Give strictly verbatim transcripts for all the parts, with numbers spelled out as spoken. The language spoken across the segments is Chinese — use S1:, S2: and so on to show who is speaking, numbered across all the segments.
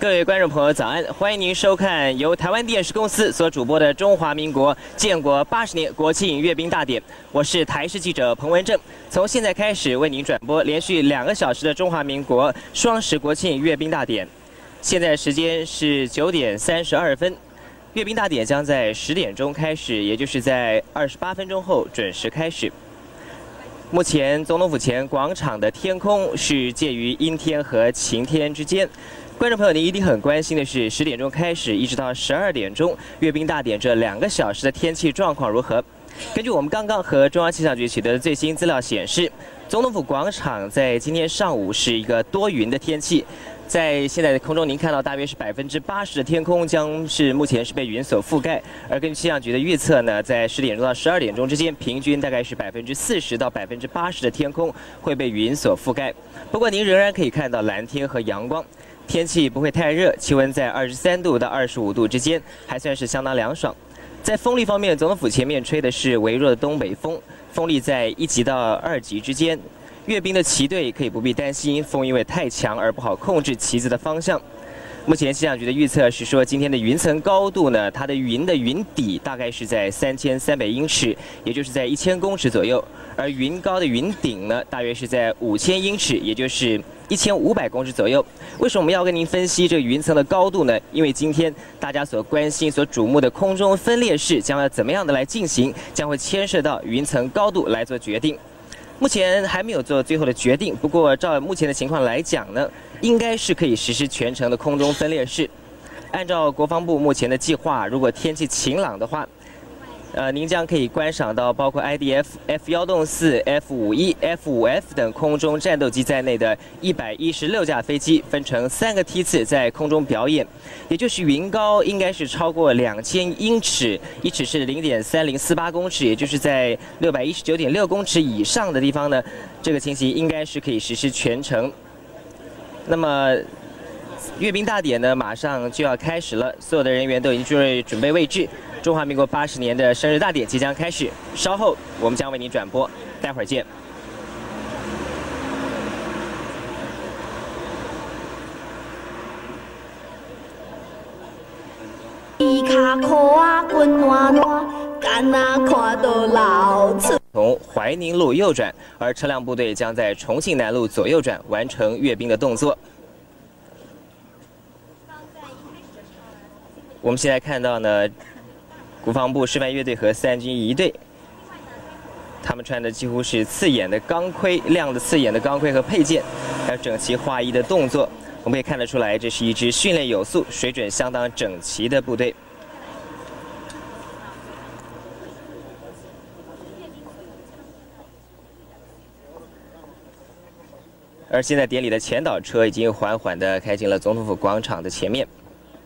S1: 各位观众朋友，早安！欢迎您收看由台湾电视公司所主播的《中华民国建国八十年国庆阅兵大典》，我是台视记者彭文正。从现在开始为您转播连续两个小时的中华民国双十国庆阅兵大典。现在时间是九点三十二分，阅兵大典将在十点钟开始，也就是在二十八分钟后准时开始。 目前总统府前广场的天空是介于阴天和晴天之间。观众朋友，您一定很关心的是，十点钟开始一直到十二点钟阅兵大典这两个小时的天气状况如何？根据我们刚刚和中央气象局取得的最新资料显示，总统府广场在今天上午是一个多云的天气。 在现在的空中，您看到大约是百分之八十的天空将是目前是被云所覆盖，而根据气象局的预测呢，在十点钟到十二点钟之间，平均大概是百分之四十到百分之八十的天空会被云所覆盖。不过您仍然可以看到蓝天和阳光，天气不会太热，气温在二十三度到二十五度之间，还算是相当凉爽。在风力方面，总统府前面吹的是微弱的东北风，风力在一级到二级之间。 阅兵的旗队可以不必担心风因为太强而不好控制旗子的方向。目前气象局的预测是说，今天的云层高度呢，它的云的云底大概是在三千三百英尺，也就是在一千公尺左右；而云高的云顶呢，大约是在五千英尺，也就是一千五百公尺左右。为什么我们要跟您分析这个云层的高度呢？因为今天大家所关心、所瞩目的空中分列式将要怎么样的来进行，将会牵涉到云层高度来做决定。 目前还没有做最后的决定，不过照目前的情况来讲呢，应该是可以实施全程的空中分列式。按照国防部目前的计划，如果天气晴朗的话，呃，您将可以观赏到包括 I D F、F 一零四、F 五一、F 五 F 等空中战斗机在内的一百一十六架飞机分成三个梯次在空中表演，也就是云高应该是超过两千英尺，一尺是零点三零四八公尺，也就是在六百一十九点六公尺以上的地方呢，这个情形应该是可以实施全程。那么。 阅兵大典呢，马上就要开始了，所有的人员都已经进入准备位置。中华民国八十年的生日大典即将开始，稍后我们将为您转播，待会儿见。
S2: 伊卡裤啊，滚暖暖，干那看到老厝。
S1: 从怀宁路右转，而车辆部队将在重庆南路左右转，完成阅兵的动作。 我们现在看到呢，国防部示范乐队和三军仪队，他们穿的几乎是刺眼的钢盔，亮的刺眼的钢盔和配件，还有整齐划一的动作，我们可以看得出来，这是一支训练有素、水准相当整齐的部队。而现在典礼的前导车已经缓缓地开进了总统府广场的前面。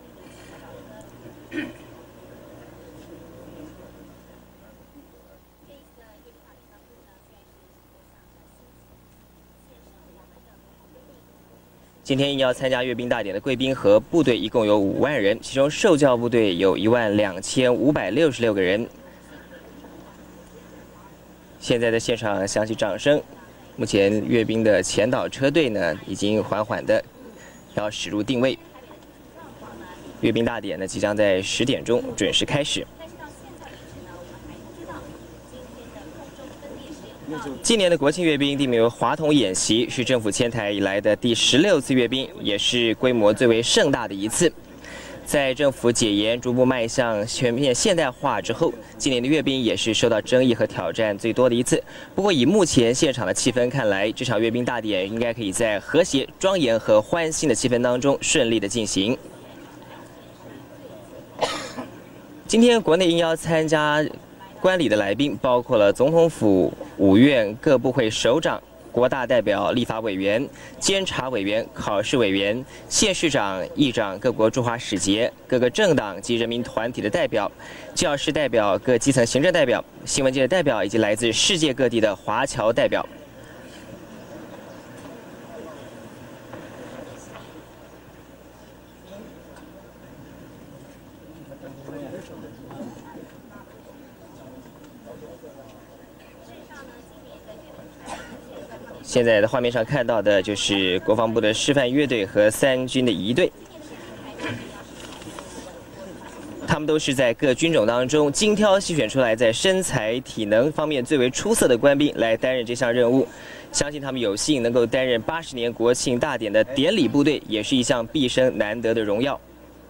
S1: 今天应邀参加阅兵大典的贵宾和部队一共有五万人，其中受教部队有一万两千五百六十六个人。现在的现场响起掌声。目前阅兵的前导车队呢，已经缓缓的要驶入定位。阅兵大典呢，即将在十点钟准时开始。 今年的国庆阅兵地名为华统演习，是政府迁台以来的第十六次阅兵，也是规模最为盛大的一次。在政府解严、逐步迈向全面现代化之后，今年的阅兵也是受到争议和挑战最多的一次。不过，以目前现场的气氛看来，这场阅兵大典应该可以在和谐、庄严和欢欣的气氛当中顺利的进行。今天国内应邀参加 观礼的来宾包括了总统府、五院各部会首长、国大代表、立法委员、监察委员、考试委员、县市长、议长、各国驻华使节、各个政党及人民团体的代表、教师代表、各基层行政代表、新闻界的代表以及来自世界各地的华侨代表。现在的画面上看到的就是国防部的示范乐队和三军的仪队。 都是在各军种当中精挑细选出来，在身材体能方面最为出色的官兵来担任这项任务。相信他们有幸能够担任八十年国庆大典的典礼部队，也是一项毕生难得的荣耀。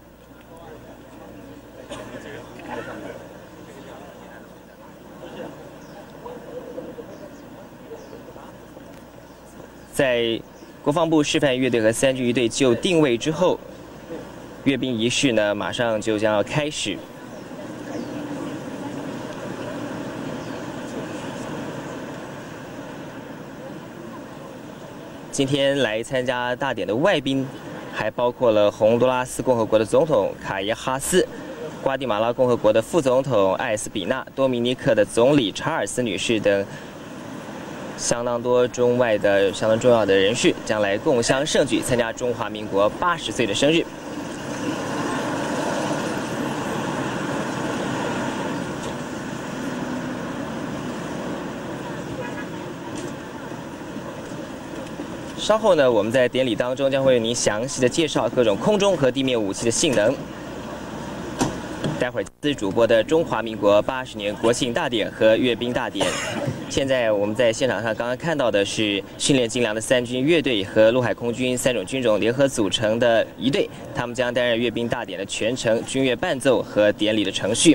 S1: 在国防部示范乐队和三军仪队就定位之后，阅兵仪式呢马上就将要开始。今天来参加大典的外宾，还包括了洪都拉斯共和国的总统卡耶哈斯、瓜地马拉共和国的副总统艾斯比纳、多米尼克的总理查尔斯女士等。相当多中外的相当重要的人士将来共襄盛举，参加中华民国八十岁的生日。稍后呢，我们在典礼当中将会为您详细的介绍各种空中和地面武器的性能。待会儿自主播的中华民国八十年国庆大典和阅兵大典。现在我们在现场上刚刚看到的是训练精良的三军乐队和陆海空军三种军种联合组成的仪队，他们将担任阅兵大典的全程军乐伴奏和典礼的程序。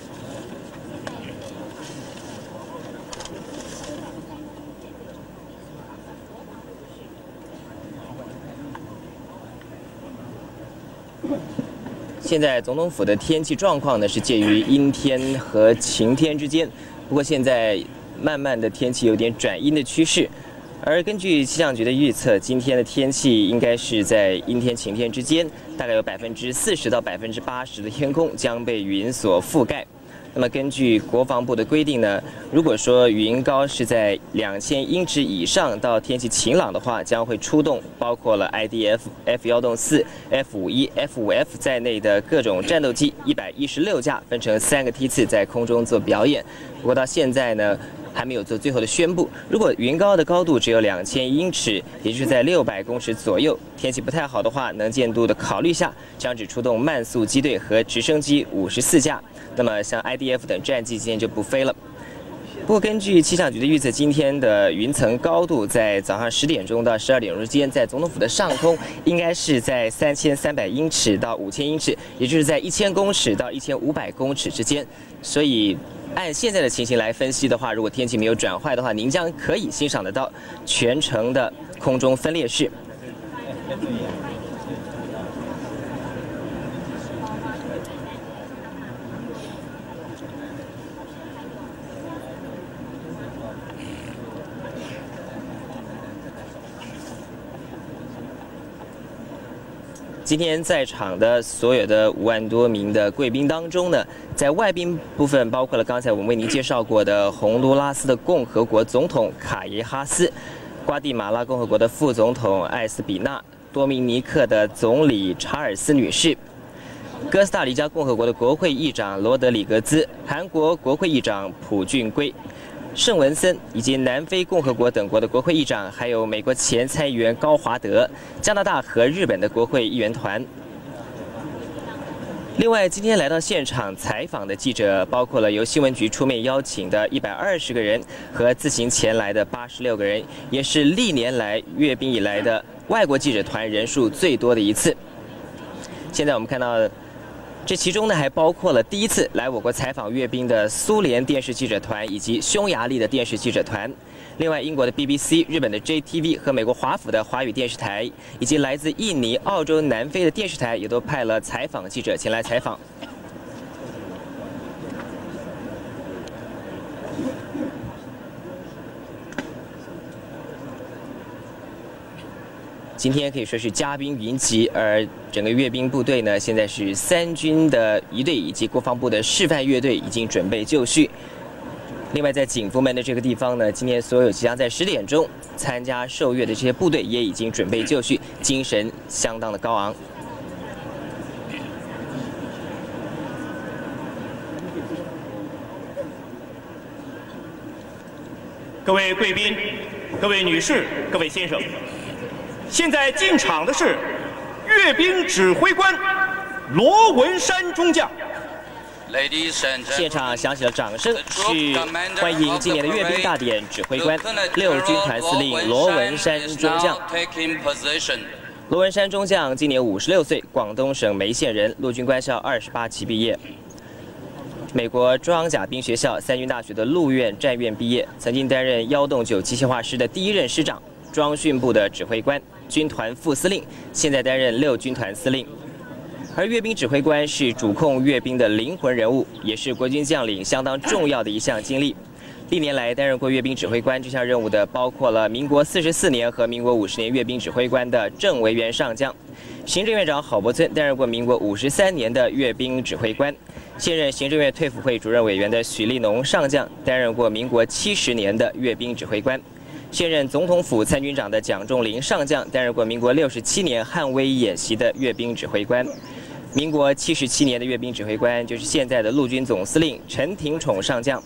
S1: 现在总统府的天气状况呢是介于阴天和晴天之间，不过现在慢慢的天气有点转阴的趋势，而根据气象局的预测，今天的天气应该是在阴天晴天之间，大概有百分之四十到百分之八十的天空将被云所覆盖。那么根据国防部的规定呢，如果说云高是在两千英尺以上到天气晴朗的话，将会出动包括了 I D F、F 一洞四、F 五一、F 五 F 在内的各种战斗机一百一十六架，分成三个梯次在空中做表演。不过到现在呢，还没有做最后的宣布。如果云高的高度只有两千英尺，也就是在六百公尺左右，天气不太好的话，能见度的考虑下，将只出动慢速机队和直升机五十四架。那么像 I D F 等战机今天就不飞了。不过根据气象局的预测，今天的云层高度在早上十点钟到十二点钟之间，在总统府的上空应该是在三千三百英尺到五千英尺，也就是在一千公尺到一千五百公尺之间。所以按现在的情形来分析的话，如果天气没有转坏的话，您将可以欣赏得到全程的空中分列式。今天在场的所有的五万多名的贵宾当中呢，在外宾部分包括了刚才我们为您介绍过的洪都拉斯的共和国总统卡耶哈斯、瓜地马拉共和国的副总统艾斯比纳、多米尼克的总理查尔斯女士、哥斯达黎加共和国的国会议长罗德里格兹、韩国国会议长朴俊圭、圣文森以及南非共和国等国的国会议长，还有美国前参议员高华德、加拿大和日本的国会议员团。另外，今天来到现场采访的记者，包括了由新闻局出面邀请的一百二十个人和自行前来的八十六个人，也是历年来阅兵以来的外国记者团人数最多的一次。现在我们看到，这其中呢还包括了第一次来我国采访阅兵的苏联电视记者团以及匈牙利的电视记者团。另外，英国的 B B C、日本的 J T V 和美国华府的华语电视台，以及来自印尼、澳洲、南非的电视台，也都派了采访记者前来采访。今天可以说是嘉宾云集，而整个阅兵部队呢，现在是三军的仪队以及国防部的示范乐队已经准备就绪。另外，在景福门的这个地方呢，今天所有即将在十点钟参加受阅的这些部队也已经准备就绪，精神相当的高昂。
S3: 各位贵宾、各位女士、各位先生，现在进场的是阅兵指挥官罗文山中将，
S1: 现场响起了掌声，是欢迎今年的阅兵大典指挥官六军团司令罗文山中将。罗文山中将今年五十六岁，广东省梅县人，陆军官校二十八期毕业，美国装甲兵学校三军大学的陆院战院毕业，曾经担任幺洞九机械化师的第一任师长、装训部的指挥官、军团副司令，现在担任六军团司令。而阅兵指挥官是主控阅兵的灵魂人物，也是国军将领相当重要的一项经历。历年来担任过阅兵指挥官这项任务的，包括了民国四十四年和民国五十年阅兵指挥官的郑维元上将，行政院长郝柏村担任过民国五十三年的阅兵指挥官，现任行政院退辅会主任委员的许立农上将担任过民国七十年的阅兵指挥官，现任总统府参军长的蒋仲林上将担任过民国六十七年汉威演习的阅兵指挥官。民国七十七年的阅兵指挥官就是现在的陆军总司令陈廷宠上将。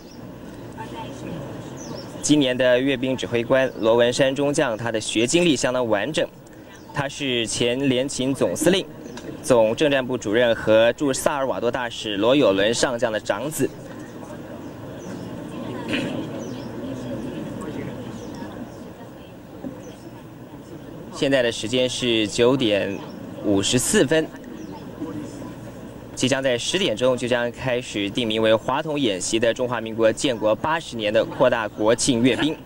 S1: 今年的阅兵指挥官罗文山中将，他的学经历相当完整，他是前联勤总司令、总政战部主任和驻萨尔瓦多大使罗友伦上将的长子。现在的时间是九点五十四分。即将在十点钟就将开始定名为华统演习的中华民国建国八十年的扩大国庆阅兵。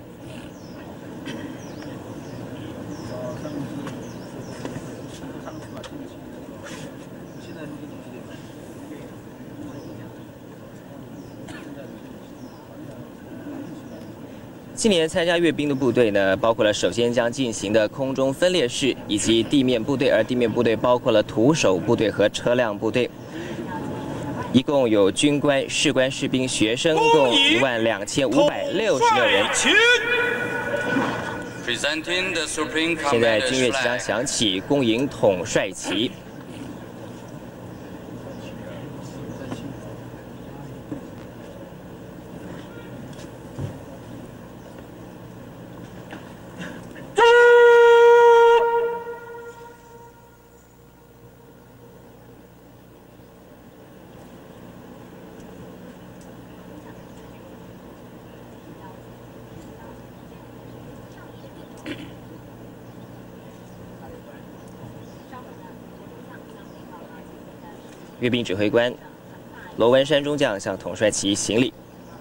S1: 今年参加阅兵的部队呢，包括了首先将进行的空中分列式以及地面部队，而地面部队包括了徒手部队和车辆部队。一共有军官、士官、士兵、学生共一万两千五百六十六人。现在军乐即将响起，恭迎统帅旗。阅兵指挥官罗文山中将向统帅旗行礼。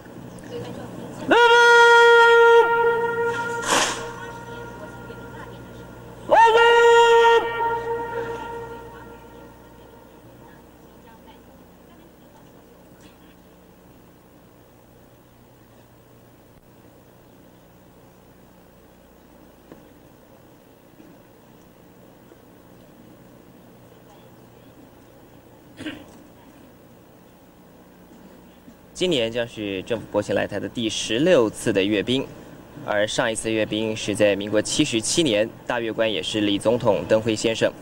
S1: 今年将是政府拨迁来台的第十六次的阅兵，而上一次阅兵是在民国七十七年，大阅官也是李总统登辉先生。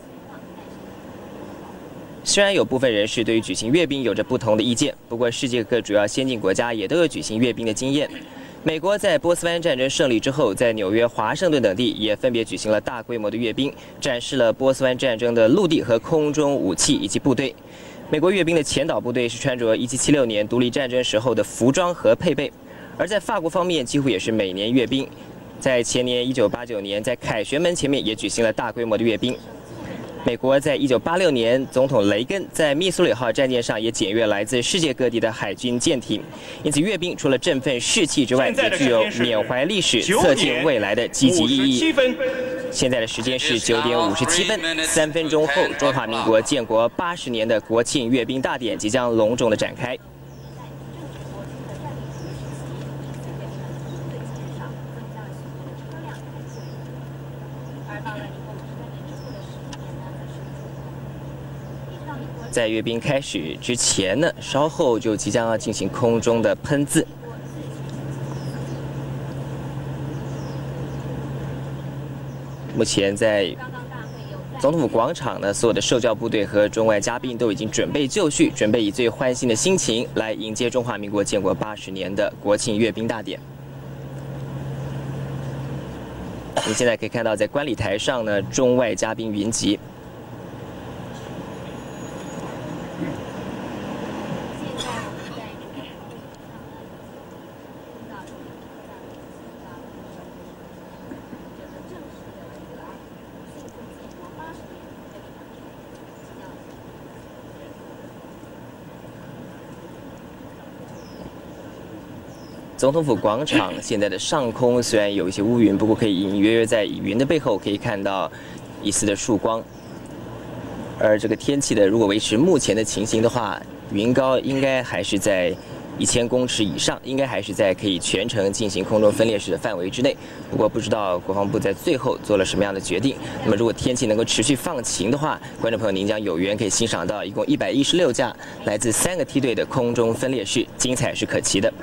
S1: 虽然有部分人士对于举行阅兵有着不同的意见，不过世界各主要先进国家也都有举行阅兵的经验。美国在波斯湾战争胜利之后，在纽约、华盛顿等地也分别举行了大规模的阅兵，展示了波斯湾战争的陆地和空中武器以及部队。美国阅兵的前导部队是穿着一七七六年独立战争时候的服装和配备，而在法国方面几乎也是每年阅兵。在前年一九八九年，在凯旋门前面也举行了大规模的阅兵。美国在一九八六年，总统雷根在密苏里号战舰上也检阅来自世界各地的海军舰艇。因此，阅兵除了振奋士气之外，也具有缅怀历史、策进未来的积极意义。现在的时间是九点五十七分，三分钟后，中华民国建国八十年的国庆阅兵大典即将隆重的展开。在阅兵开始之前呢，稍后就即将要进行空中的喷字。目前在总统府广场呢，所有的受教部队和中外嘉宾都已经准备就绪，准备以最欢欣的心情来迎接中华民国建国八十年的国庆阅兵大典。你现在可以看到，在观礼台上呢，中外嘉宾云集。 总统府广场现在的上空虽然有一些乌云，不过可以隐隐约约在云的背后可以看到一丝的曙光。而这个天气的，如果维持目前的情形的话，云高应该还是在一千公尺以上，应该还是在可以全程进行空中分列式的范围之内。不过不知道国防部在最后做了什么样的决定。那么如果天气能够持续放晴的话，观众朋友您将有缘可以欣赏到一共一百一十六架来自三个梯队的空中分列式，精彩是可期的。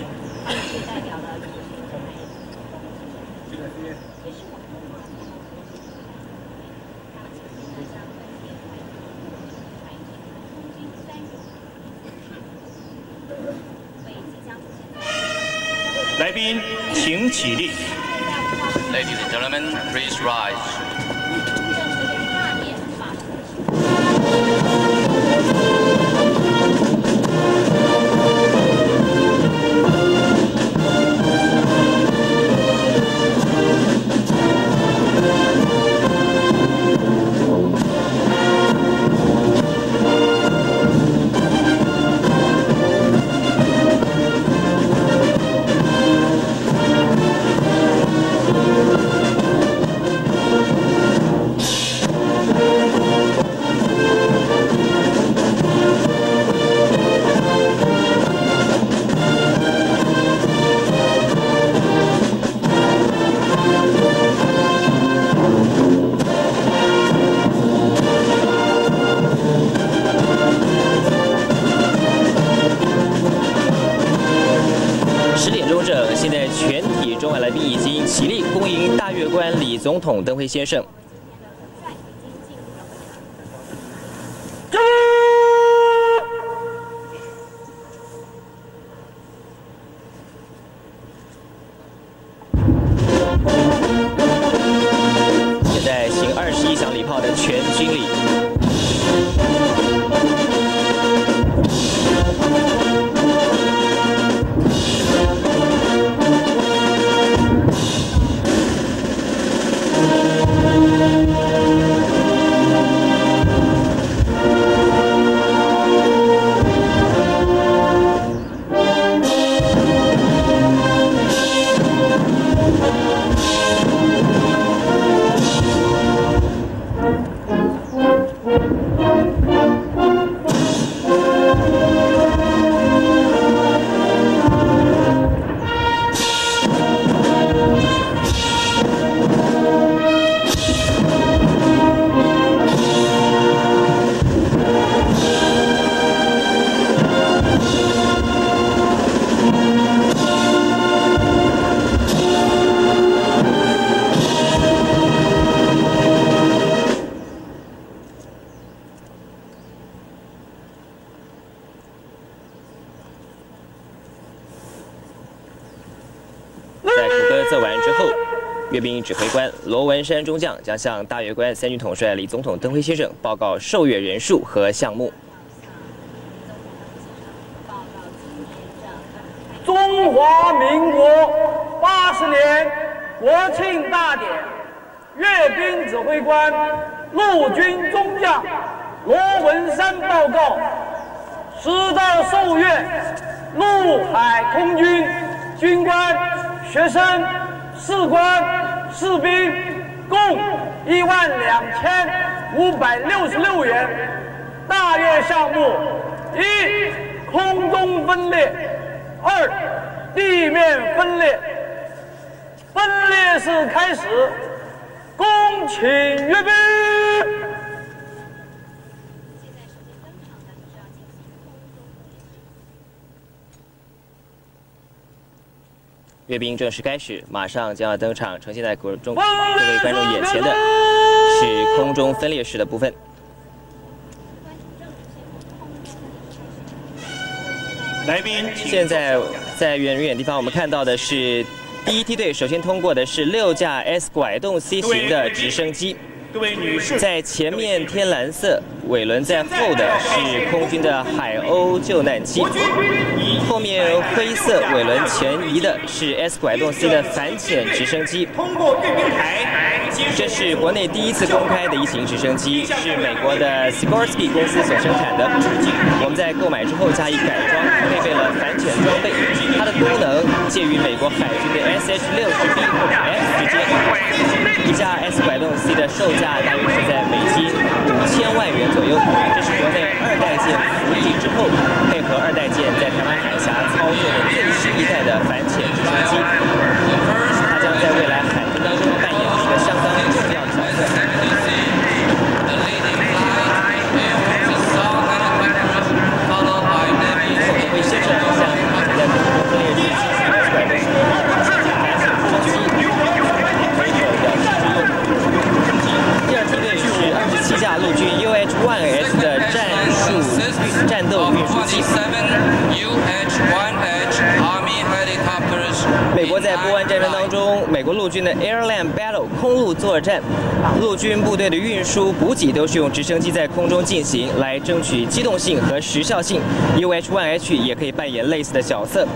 S3: 来宾，请起立。
S4: Ladies and gentlemen, please rise.
S1: 起立恭迎大阅官李总统登辉先生。现在行二十一响礼炮的全军礼。 奏完之后，阅兵指挥官罗文山中将将向大阅官三军统帅李总统登辉先生报告受阅人数和项目。
S5: 中华民国八十年国庆大典，阅兵指挥官陆军中将罗文山报告：师到受阅陆海空军军官、学生、士官、士兵共一万两千五百六十六元。大阅项目：一、空中分列；二、地面分列。分列式开始，恭请阅兵。
S1: 阅兵正式开始，马上将要登场。呈现在各中各位观众眼前的是空中分列式的部分。
S3: 来宾，
S1: 现在在远远地方，我们看到的是第一梯队首先通过的是六架 S 拐动 C 型的直升机。
S3: 各位女士，
S1: 在前面天蓝色，尾轮在后的是空军的海鸥救难机，后面灰色尾轮前移的是 S 拐动 C 的反潜直升机。
S3: 通过阅兵台，
S1: 这是国内第一次公开的一型直升机，是美国的 Sikorsky 公司所生产的。我们在购买之后加以改装，配备了反潜潜装备，它的功能介于美国海军的 S H 六十 B 或者 F 之间。一架 S 拐动 C 的售价大约是在美金五千万元左右。这是国内二代舰服役之后，配合二代舰在台湾海峡操作的最新一代的反潜直升机。它将在未来海军当中扮演一个相当重要的角色。会先生像在空中分列进行 S 拐动 C 反潜直升机，没有表示之用。第二梯队是二十七架陆军 U H 一 H 的战术战斗运输机。美国在波湾战争当中，美国陆军的 Airland Battle 空路作战，陆军部队的运输补给都是用直升机在空中进行，来争取机动性和时效性。U H 一 H 也可以扮演类似的角色。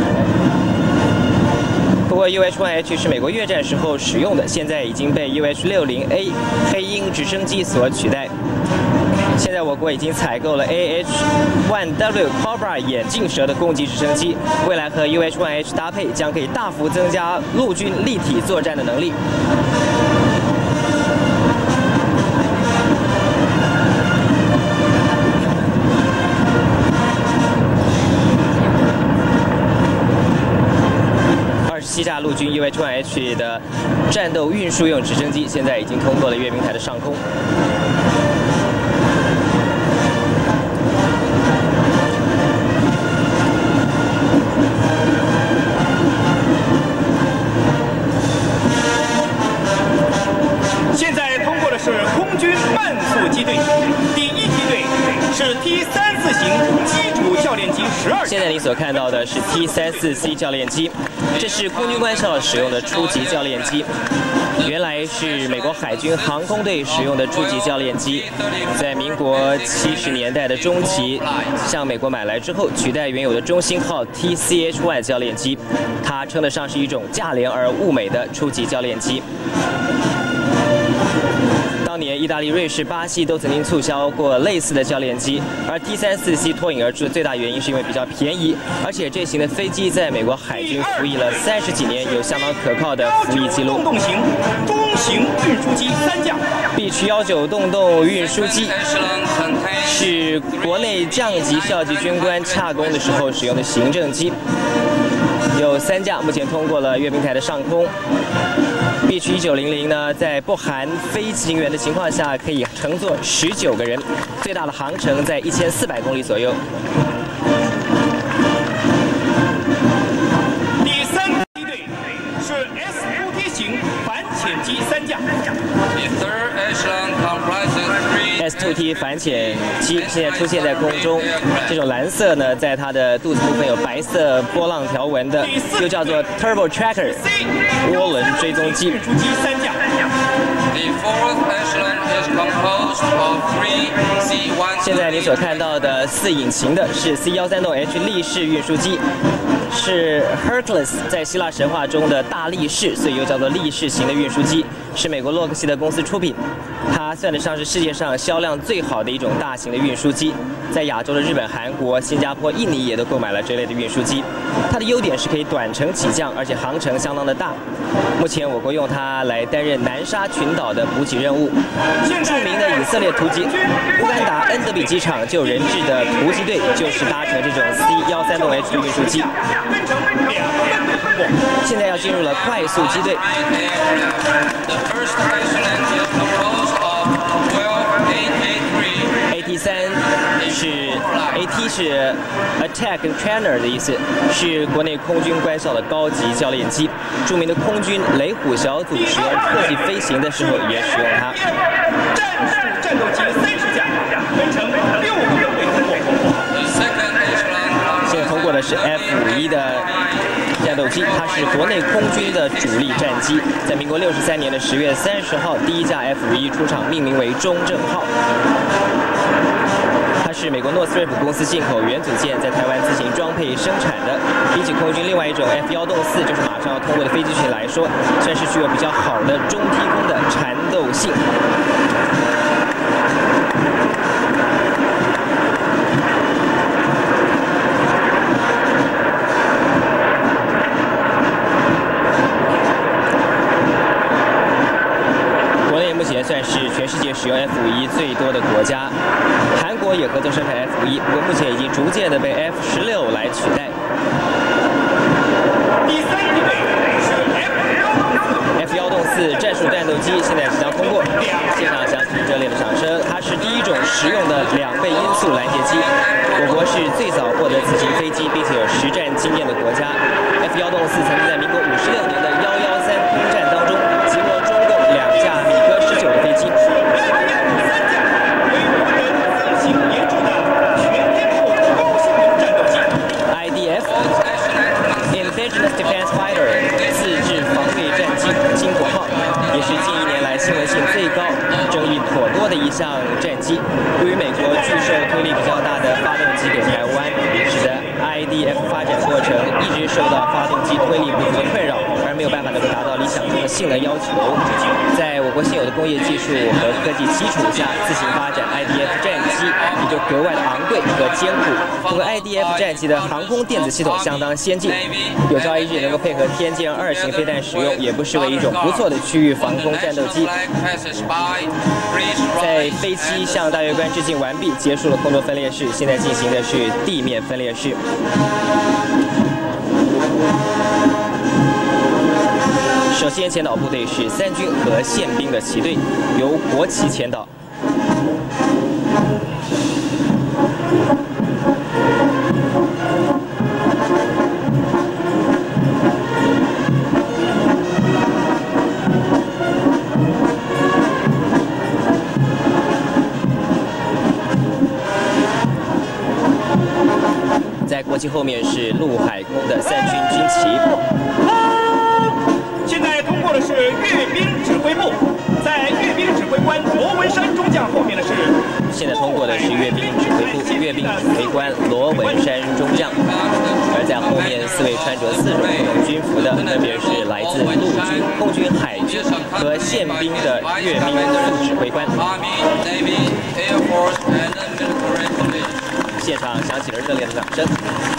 S1: 不过 U H 一 H 是美国越战时候使用的，现在已经被 U H 六十 A 黑鹰直升机所取代。现在我国已经采购了 A H 一 W Cobra 眼镜蛇的攻击直升机，未来和 U H 一 H 搭配，将可以大幅增加陆军立体作战的能力。二十七架陆军 U H 一 H 的战斗运输用直升机，现在已经通过了阅兵台的上空。
S3: 现在通过的是空军慢速机队，第一梯队是 T 三四型基础教练机十二。
S1: 现在你所看到的是 T 三四 C 教练机，这是空军官校使用的初级教练机。原来是美国海军航空队使用的初级教练机，在民国七十年代的中期向美国买来之后，取代原有的中星号 T C H 一 教练机，它称得上是一种价廉而物美的初级教练机。当年，意大利、瑞士、巴西都曾经促销过类似的教练机，而 T 三四 C 脱颖而出的最大原因是因为比较便宜，而且这型的飞机在美国海军服役了三十几年，有相当可靠的服役记录。
S3: 动动型中型运输机三架
S1: B 区幺九洞洞运输机是国内降级校级军官洽公的时候使用的行政机，有三架，目前通过了阅兵台的上空。B 区一九零零呢，在不含飞行员的情况下，可以乘坐十九个人，最大的航程在一千四百公里左右。
S3: 第三梯队是 S 五 T 型反潜机三架。
S1: S 二 T 反潜机现在出现在空中，这种蓝色呢，在它的肚子部分有白色波浪条纹的，又叫做 Turbo Tracker 涡轮追踪机。
S3: 运输机三架。
S1: 现在你所看到的四引擎的是 C 一三六 H 力士运输机，是 Hercules 在希腊神话中的大力士，所以又叫做力士型的运输机，是美国洛克希德公司出品。它算得上是世界上销量最好的一种大型的运输机，在亚洲的日本、韩国、新加坡、印尼也都购买了这类的运输机。它的优点是可以短程起降，而且航程相当的大。目前我国用它来担任南沙群岛的补给任务。著名的以色列突击乌干达恩德比机场救人质的突击队，就是搭乘这种 C 一三六 H 的运输机。现在要进入了快速机队。A T 三是 A T 是 Attack Trainer 的意思，是国内空军官校的高级教练机。著名的空军雷虎小组使用特技飞行的时候也使用它。
S3: 战术战斗机三十架，分成六个分队通过。
S1: 现在通过的是 F 五一的战斗机，它是国内空军的主力战机。在民国六十三年的十月三十号，第一架 F 五一出场，命名为中正号。它是美国诺斯瑞普公司进口元组件，在台湾自行装配生产的。比起空军另外一种 F 一洞四，就是马上要通过的飞机群来说，算是具有比较好的中低空的缠斗性。 使用 F 五一最多的国家。韩国也合作生产 F 五一，不过目前已经逐渐的被 F 十六来取代。
S3: 第三梯队是 F 一洞四
S1: F 一洞四战术战斗机，现在即将通过，现场响起热烈的掌声。它是第一种实用的两倍音速拦截机，我国是最早获得此型飞机并且有实战经验的国家。F 一洞四曾经在民国五十六年的一一三空战当中击落中共两架米格十九的飞机。 I D F Indigenous Defense Fighter 自制防卫战机金国号，也是近一年来新闻性最高、争议颇多的一项战机。由于美国拒售推力比较大的发动机给台湾，使得 I D F 发展过程一直受到发动机推力不足的困扰，而没有办法能够达到理想中的性能要求。在我国现有的工业技术和科技基础下，自行发展 I D F 战机也就格外的昂贵和艰苦。不过 I D F 战机的航空电子系统相当先进，有朝一日能够配合天剑二型飞弹使用，也不失为一种不错的区域防空战斗机。在飞机向大月关致敬完毕，结束了空中分列式，现在进行的是地面分列式。首先前导部队是三军和宪兵的旗队，由国旗前导。 在国旗后面是陆海空的三军军旗。
S3: 现在通过的是阅兵指挥部，在阅兵指挥官罗文山中将后面的是。
S1: 现在通过的是阅兵指挥部，阅兵指挥官罗文山中将。而在后面四位穿着四种不同军服的，分别是来自陆军、空军、海军和宪兵的阅兵副指挥官。 现场响起了热烈的掌声。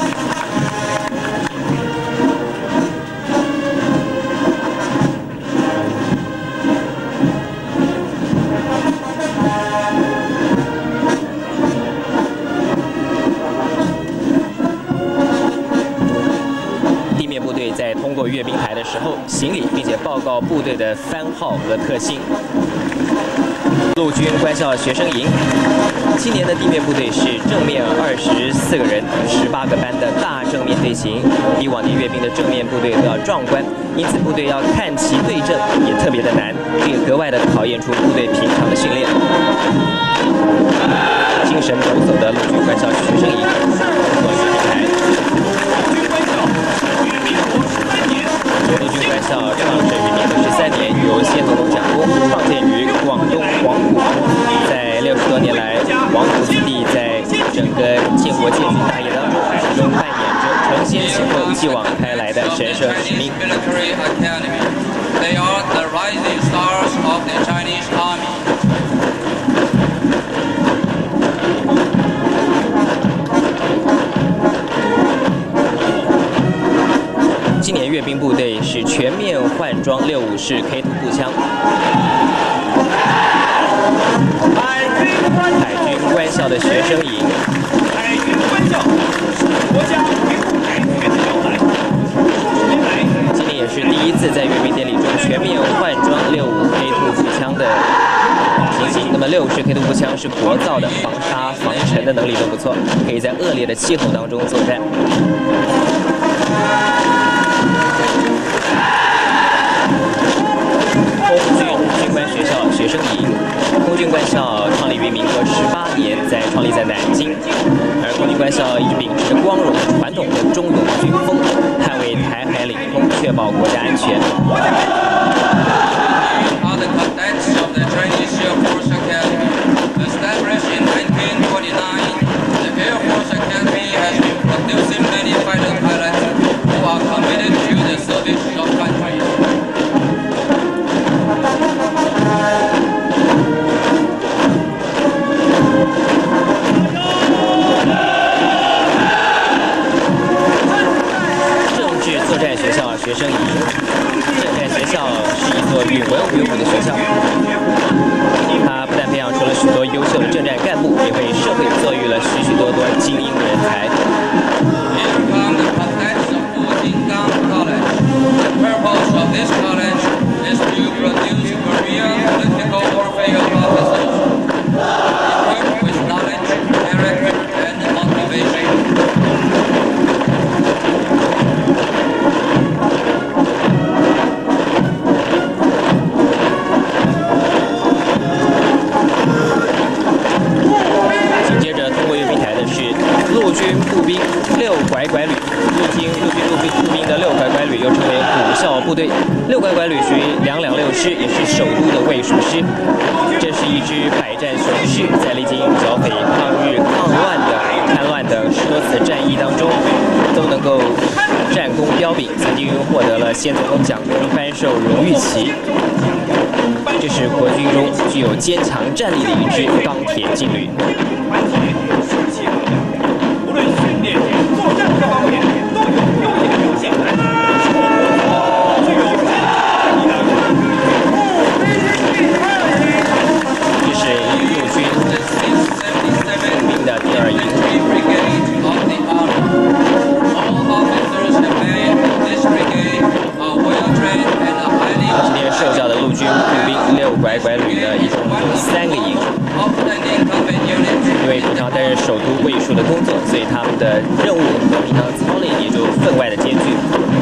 S1: 地面部队在通过阅兵台的时候行礼，并且报告部队的番号和特性。 陆军官校学生营，今年的地面部队是正面二十四个人，十八个班的大正面队形，比往年阅兵的正面部队都要壮观，因此部队要看齐对阵也特别的难，这也格外的考验出部队平常的训练。精神抖擞的陆军官校学生营，过阅兵台。陆军官校创设于民国十三年，由先总统蒋公创建于广东黄埔。在六十多年来，黄埔基地在整个建国建军大业当中，始终扮演着承先启后、继往开来的神圣使命。今年阅兵部队是全面换装六五式 K 土步枪。海军官校的学生营。
S3: 海军官校是国家维护海权的摇篮。
S1: 今年也是第一次在阅兵典礼中全面换装六五 K 土步枪的情形。那么六五式 K 土步枪是国造的，防沙防尘的能力都不错，可以在恶劣的气候当中作战。 空军军官学校学生营，空军官校创立于民国十八年，在创立在南京，而空军官校一直秉持着光荣传统的忠勇军风，捍卫台海领空，确保国家安全。 学生营，这在学校是一座允文允武的学校。它不但培培养出了许多优秀的政战干部，也为社会作育了许许多多精英人才。
S6: The purpose of this college is to produce career political warfare officers equipped with knowledge, character, and motivation.
S1: 紧接着通过阅兵台的是陆军步兵六拐拐旅，陆军陆军步兵步兵的六拐拐旅又称为虎啸部队。六拐拐旅属于两两六师，也是首都的卫戍师。这是一支百战雄师，在历经剿匪、抗日、抗乱的叛乱等十多次战役当中，都能够战功彪炳，曾经获得了县总统奖跟颁授荣誉旗。这是国军中具有坚强战力的一支钢铁劲旅。
S3: 无论训练、作战各方面都有优异的表现。具有坚强战力的
S1: 这是陆军步兵的第二营。今天受教的陆军步兵六拐拐旅呢，一共有三个营。 因为平常担任首都卫戍的工作，所以他们的任务和平常操练也就分外的艰巨。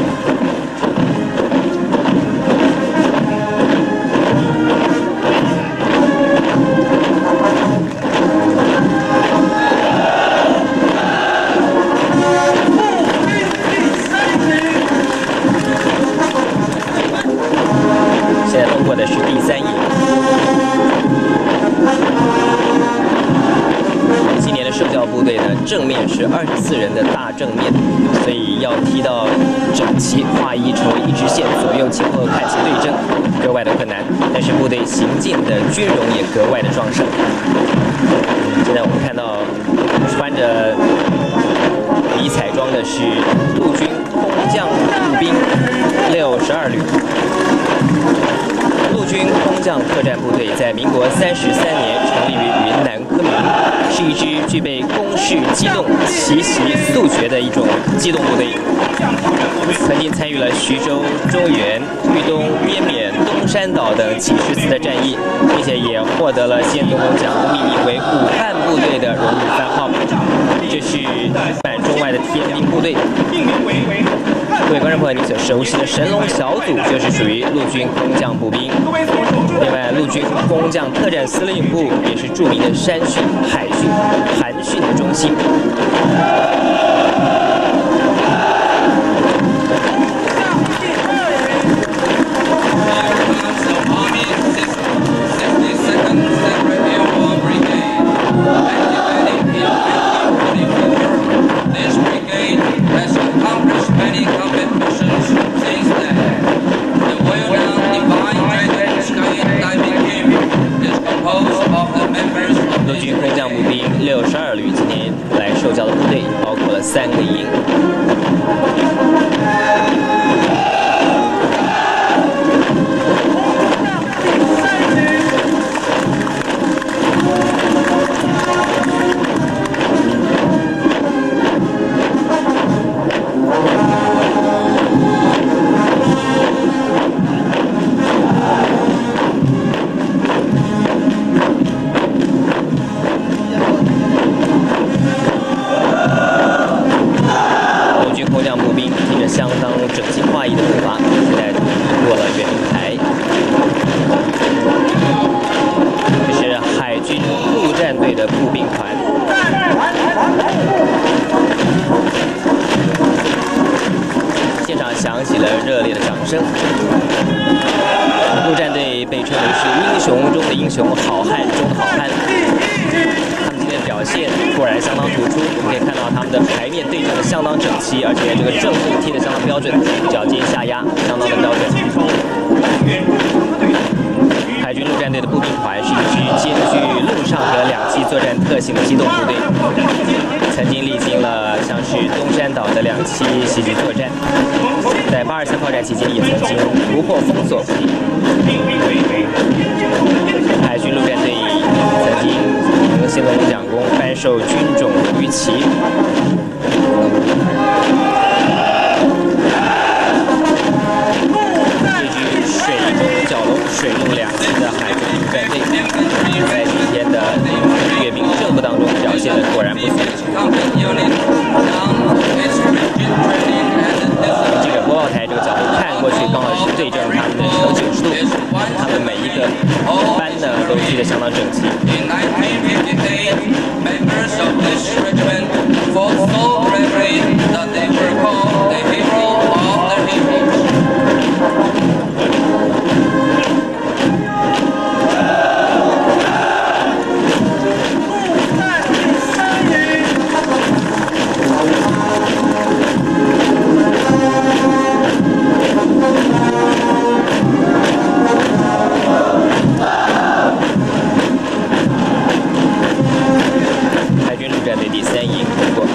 S1: 现在通过的是第三营。 今年的受教部队呢，正面是二十四人的大正面，所以要踢到整齐划一成为一直线，左右前后看齐对正，格外的困难。但是部队行进的军容也格外的壮盛。现在我们看到穿着迷彩装的是陆军空降步兵六十二旅。 陆军空降特战部队在民国三十三年成立于云南昆明，是一支具备攻势机动、奇袭速决的一种机动部队。曾经参与了徐州、中原、豫东、滇缅、东山岛等几十次的战役，并且也获得了县总统奖命名为武汉部队的荣誉番号。这是反中外的天兵部队。各位观众朋友，您所熟悉的神龙小组就是属于陆军空降步兵。另外，陆军空降特战司令部也是著名的山训、海训、韩训的中心。 陆军空降步兵六十二旅今天来受教的部队包括了三个营。相当整齐划一的步伐，现在过了阅兵台。这是海军陆战队的步兵团。现场响起了热烈的掌声。陆战队被称为是英雄中的英雄，好汉中的好汉。 表现果然相当突出，我们可以看到他们的排面对正的相当整齐，而且这个正步踢得相当标准，脚尖下压相当的标准。海军陆战队的步兵团是一支兼具陆上和两栖作战特性的机动部队，曾经历经了像是东山岛的两栖袭击作战，在八二三炮战期间也曾经突破封锁。海军陆战队新隆奖功，颁授军种鱼旗。这支水中蛟龙水陆两栖的海军陆战队，在今天的阅兵正步当中表现得果然不错。这个播报台这个角度看过去，刚好是对正他们的呈九十度，他们每一个班呢都聚得相当整齐。
S6: In nineteen fifty-eight, members of this regiment fought so bravely that they were called the hero of the heroes.
S1: 海军陆战队第三营通过。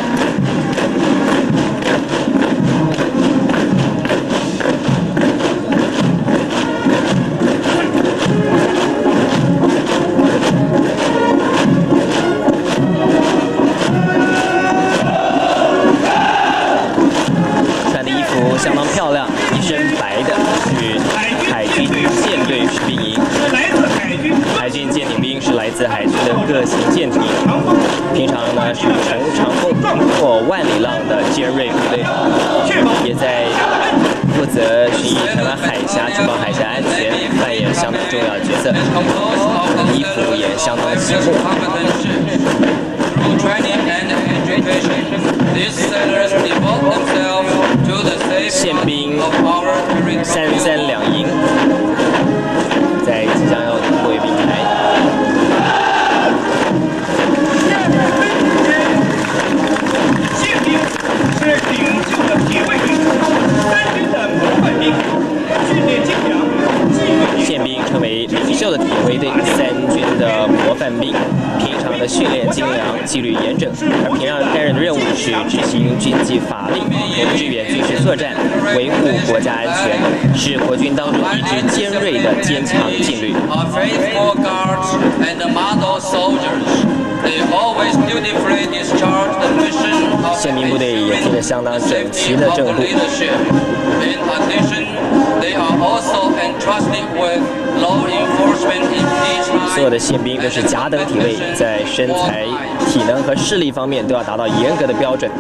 S1: 穿的衣服相当漂亮，一身白的是海军舰队士兵营。
S3: 来自海军
S1: 海军舰艇兵是来自海军的各型舰艇，平常呢是乘长风或万里浪的尖锐部队，也在负责巡弋台湾海峡、确保海峡安全，扮演相当重要的角色。衣服也相当醒目。
S6: Through training and education, these sailors devote themselves to the
S1: 宪
S6: safety
S1: 兵
S6: of our territory.
S1: 三三两营，在即将要通过阅兵台。
S3: 宪兵是领袖的铁卫军，三军的模范兵，训练精良，纪律严。
S1: 宪兵成为领袖的铁卫队，三军的模范兵，平常的训练精良，纪律严整，而平常担任的任务是执行军纪法令，支援军事作战，维护国家安全，是国军当中一支尖锐的坚强劲旅。
S6: Are faithful guards and model soldiers. They always dutifully discharge the mission of
S1: 宪兵部队也是相当整齐
S6: safety
S1: 的
S6: of
S1: 正
S6: the
S1: 步。
S6: leadership. In addition, they are also entrusted with law enforcement in peacetime.
S1: 所有的宪兵都是甲等体位，在身材、体能和视力方面都要达到严格的标准。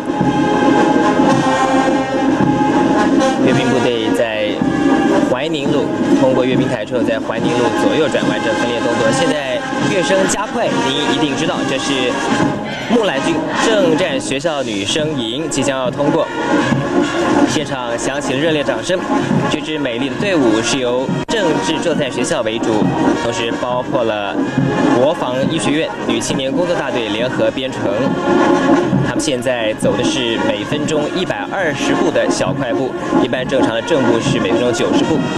S1: 阅兵部队在怀宁路通过阅兵台之后，在怀宁路左右转完成分列动作。现在乐声加快，您一定知道这是木兰军政战学校女生营即将要通过。现场响起了热烈掌声。这支美丽的队伍是由政治作战学校为主，同时包括了国防医学院、女青年工作大队联合编成。他们现在走的是每分钟一百二十步的小快步，一般正常的正步是每分钟九十步。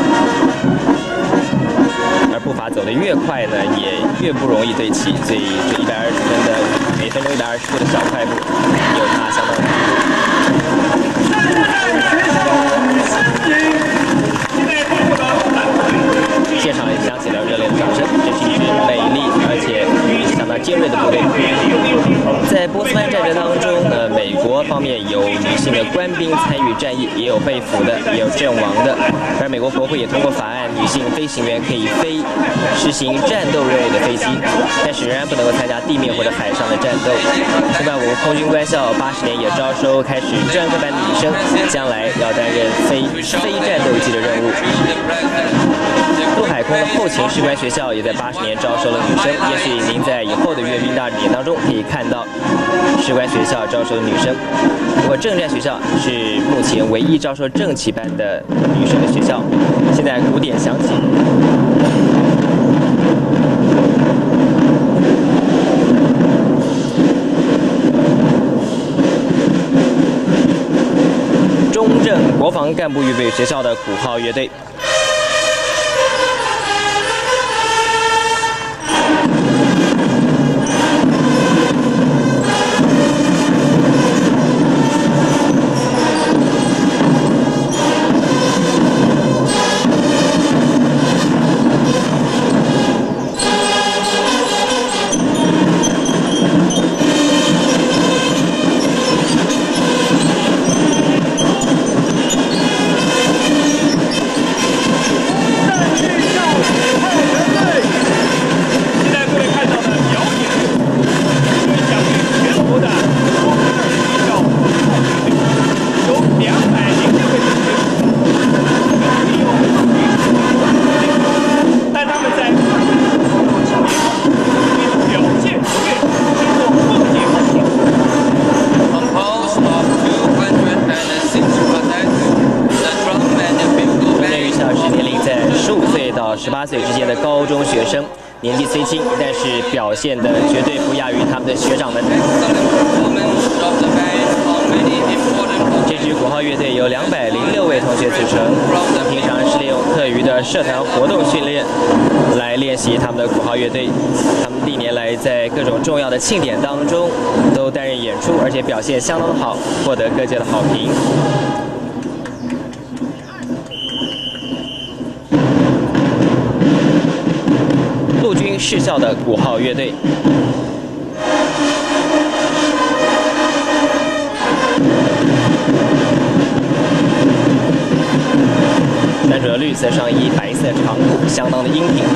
S1: 而步伐走得越快呢，也越不容易对齐，所以这一百二十分的每分钟一百二十步的小快步，有它相当的难度。 现场也响起了热烈的掌声。这是一支美丽而且相当尖锐的部队。在波斯湾战争当中呢，美国方面有女性的官兵参与战役，也有被俘的，也有阵亡的。而美国国会也通过法案，女性飞行员可以飞实行战斗任务的飞机，但是仍然不能够参加地面或者海上的战斗。另外，我们空军官校八十年也招收开始专科班的女生，将来要担任飞非战斗机的任务。 陆海空的后勤士官学校也在八十年招收了女生，也许您在以后的阅兵大典当中可以看到士官学校招收的女生。不过政战学校是目前唯一招收正旗班的女生的学校。现在鼓点响起。 中正国防干部预备学校的鼓号乐队。 到十八岁之间的高中学生。年纪虽轻，但是表现的绝对不亚于他们的学长们。这支鼓号乐队由两百零六位同学组成，平常是利用课余的社团活动训练来练习他们的鼓号乐队。他们历年来在各种重要的庆典当中都担任演出，而且表现相当好，获得各界的好评。陆军士校的鼓号乐队。穿着绿色上衣、白色长裤，相当的英挺。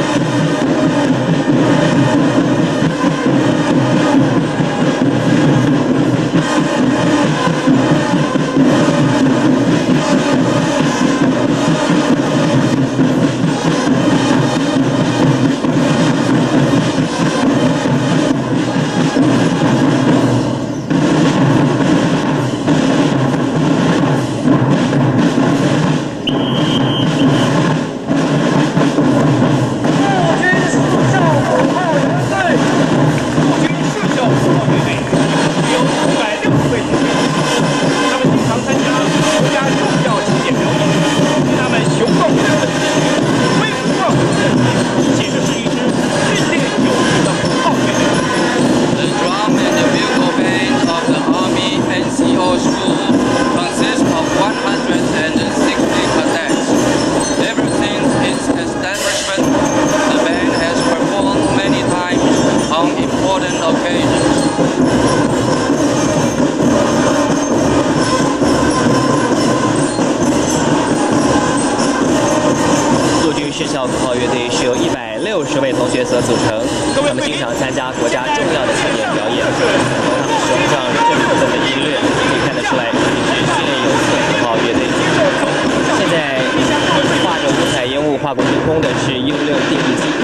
S1: 士校鼓号乐队是由一百六十位同学所组成，他们经常参加国家重要的庆典表演。从他们手上这部分的音乐可以看得出来，这是训练有素的鼓号乐队。现在画着五彩烟雾划过天空的是 U 六定翼机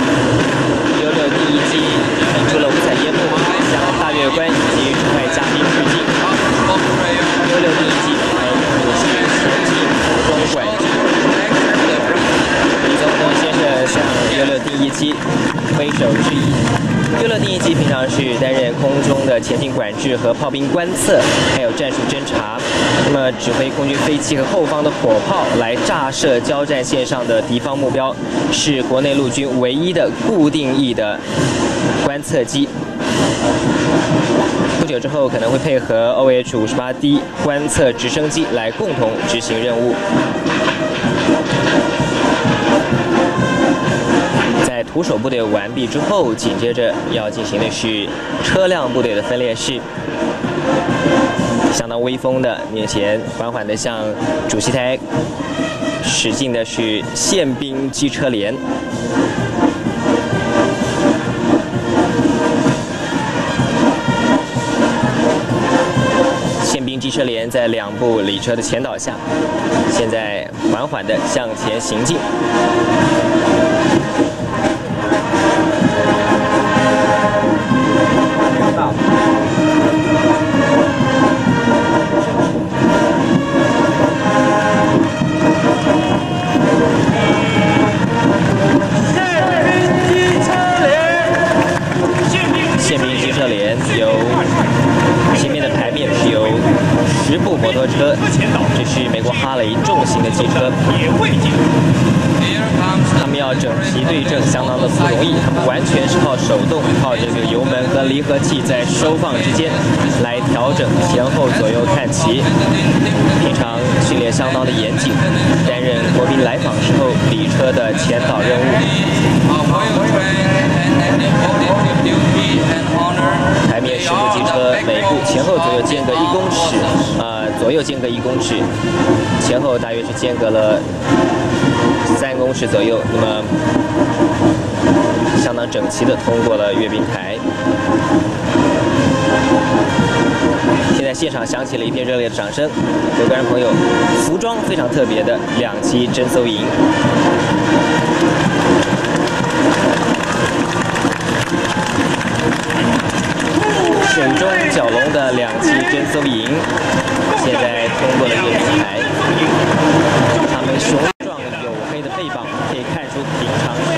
S1: ，U 六定翼机喷出了五彩烟雾，向大月关以及出外嘉宾致敬。U 六定翼机还有是前进中管制。李总统先生向 U 六定翼机挥手致意。U 六定翼机平常是担任空中的前进管制和炮兵观测，还有战术侦察。那么指挥空军飞机和后方的火炮来炸射交战线上的敌方目标，是国内陆军唯一的固定翼的观测机。不久之后可能会配合 O H 五十八 D 观测直升机来共同执行任务。在徒手部队完毕之后，紧接着要进行的是车辆部队的分列式。相当威风的，面前缓缓地向主席台驶进的是宪兵机车连。宪兵机车连在两部礼车的前导下，现在缓缓地向前行进。宪兵机车连由前面的牌面是由十部摩托车，这是美国哈雷重型的机车。他们要整齐对正，相当的不容易。他们完全是靠手动，靠这个油门和离合器在收放之间来调整前后左右看齐。平常训练相当的严谨，担任国宾来访时候礼车的前导任务。台面十部机车，每部前后左右间隔一公尺，呃，左右间隔一公尺，前后大约是间隔了三公尺左右。那么，相当整齐的通过了阅兵台。现在现场响起了一片热烈的掌声，各位观众朋友，服装非常特别的两栖侦搜营。水中蛟龙的两栖侦搜营，现在通过了阅兵台。他们雄壮黝黑的背膀可以看出平常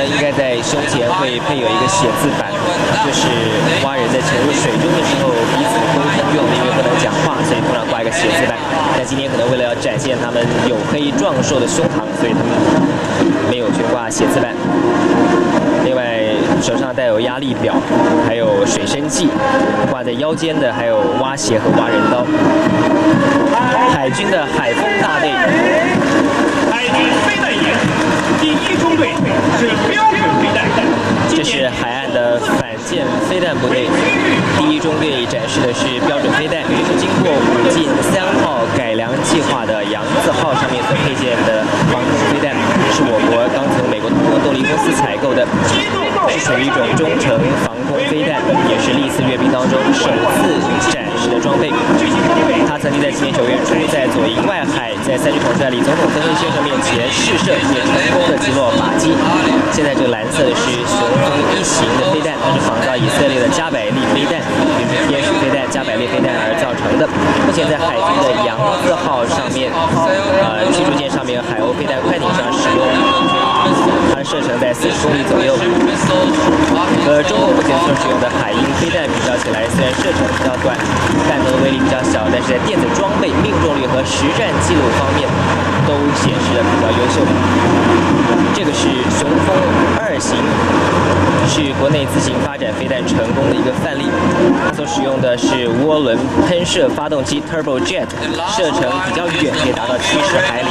S1: 应该在胸前会配有一个写字板，就是蛙人在潜入水中的时候彼此沟通用的，因为不能讲话，所以通常挂一个写字板。但今天可能为了要展现他们黝黑壮硕的胸膛，所以他们没有去挂写字板。另外，手上带有压力表，还有水深计，挂在腰间的还有蛙鞋和蛙人刀。海军的海风大队，
S3: 海军飞弹营第一中队是标准飞弹。
S1: 这是海岸的反舰飞弹部队。第一中队展示的是标准飞弹，也是经过武进三号改良计划的扬字号上面所配件的防空飞弹，是我国刚从美国通用动力公司采购的，是属于一种中程防空飞弹，也是历次阅兵当中首次展示的装备。它曾经在今年九月初在左营外海，在三军统帅李总统登辉先生面前试射，也成功的击落靶机。现在这个蓝色的是雄风一型的飞弹，它是仿照以色列的加百利飞弹，也是天使飞弹、加百利飞弹而造成的。目前在海军的扬字号上面，呃，驱逐舰上面海鸥飞弹快艇上使用，它射程在四十公里左右。和中国目前所使用的海鹰飞弹比较起来，虽然射程比较短，弹头的威力比较小，但是在电子装备、命中率和实战记录方面都显示的比较优秀。这个是雄风二型，是国内自行发展飞弹成功的一个范例。它所使用的是涡轮喷射发动机 Turbojet， 射程比较远，可以达到七十海里。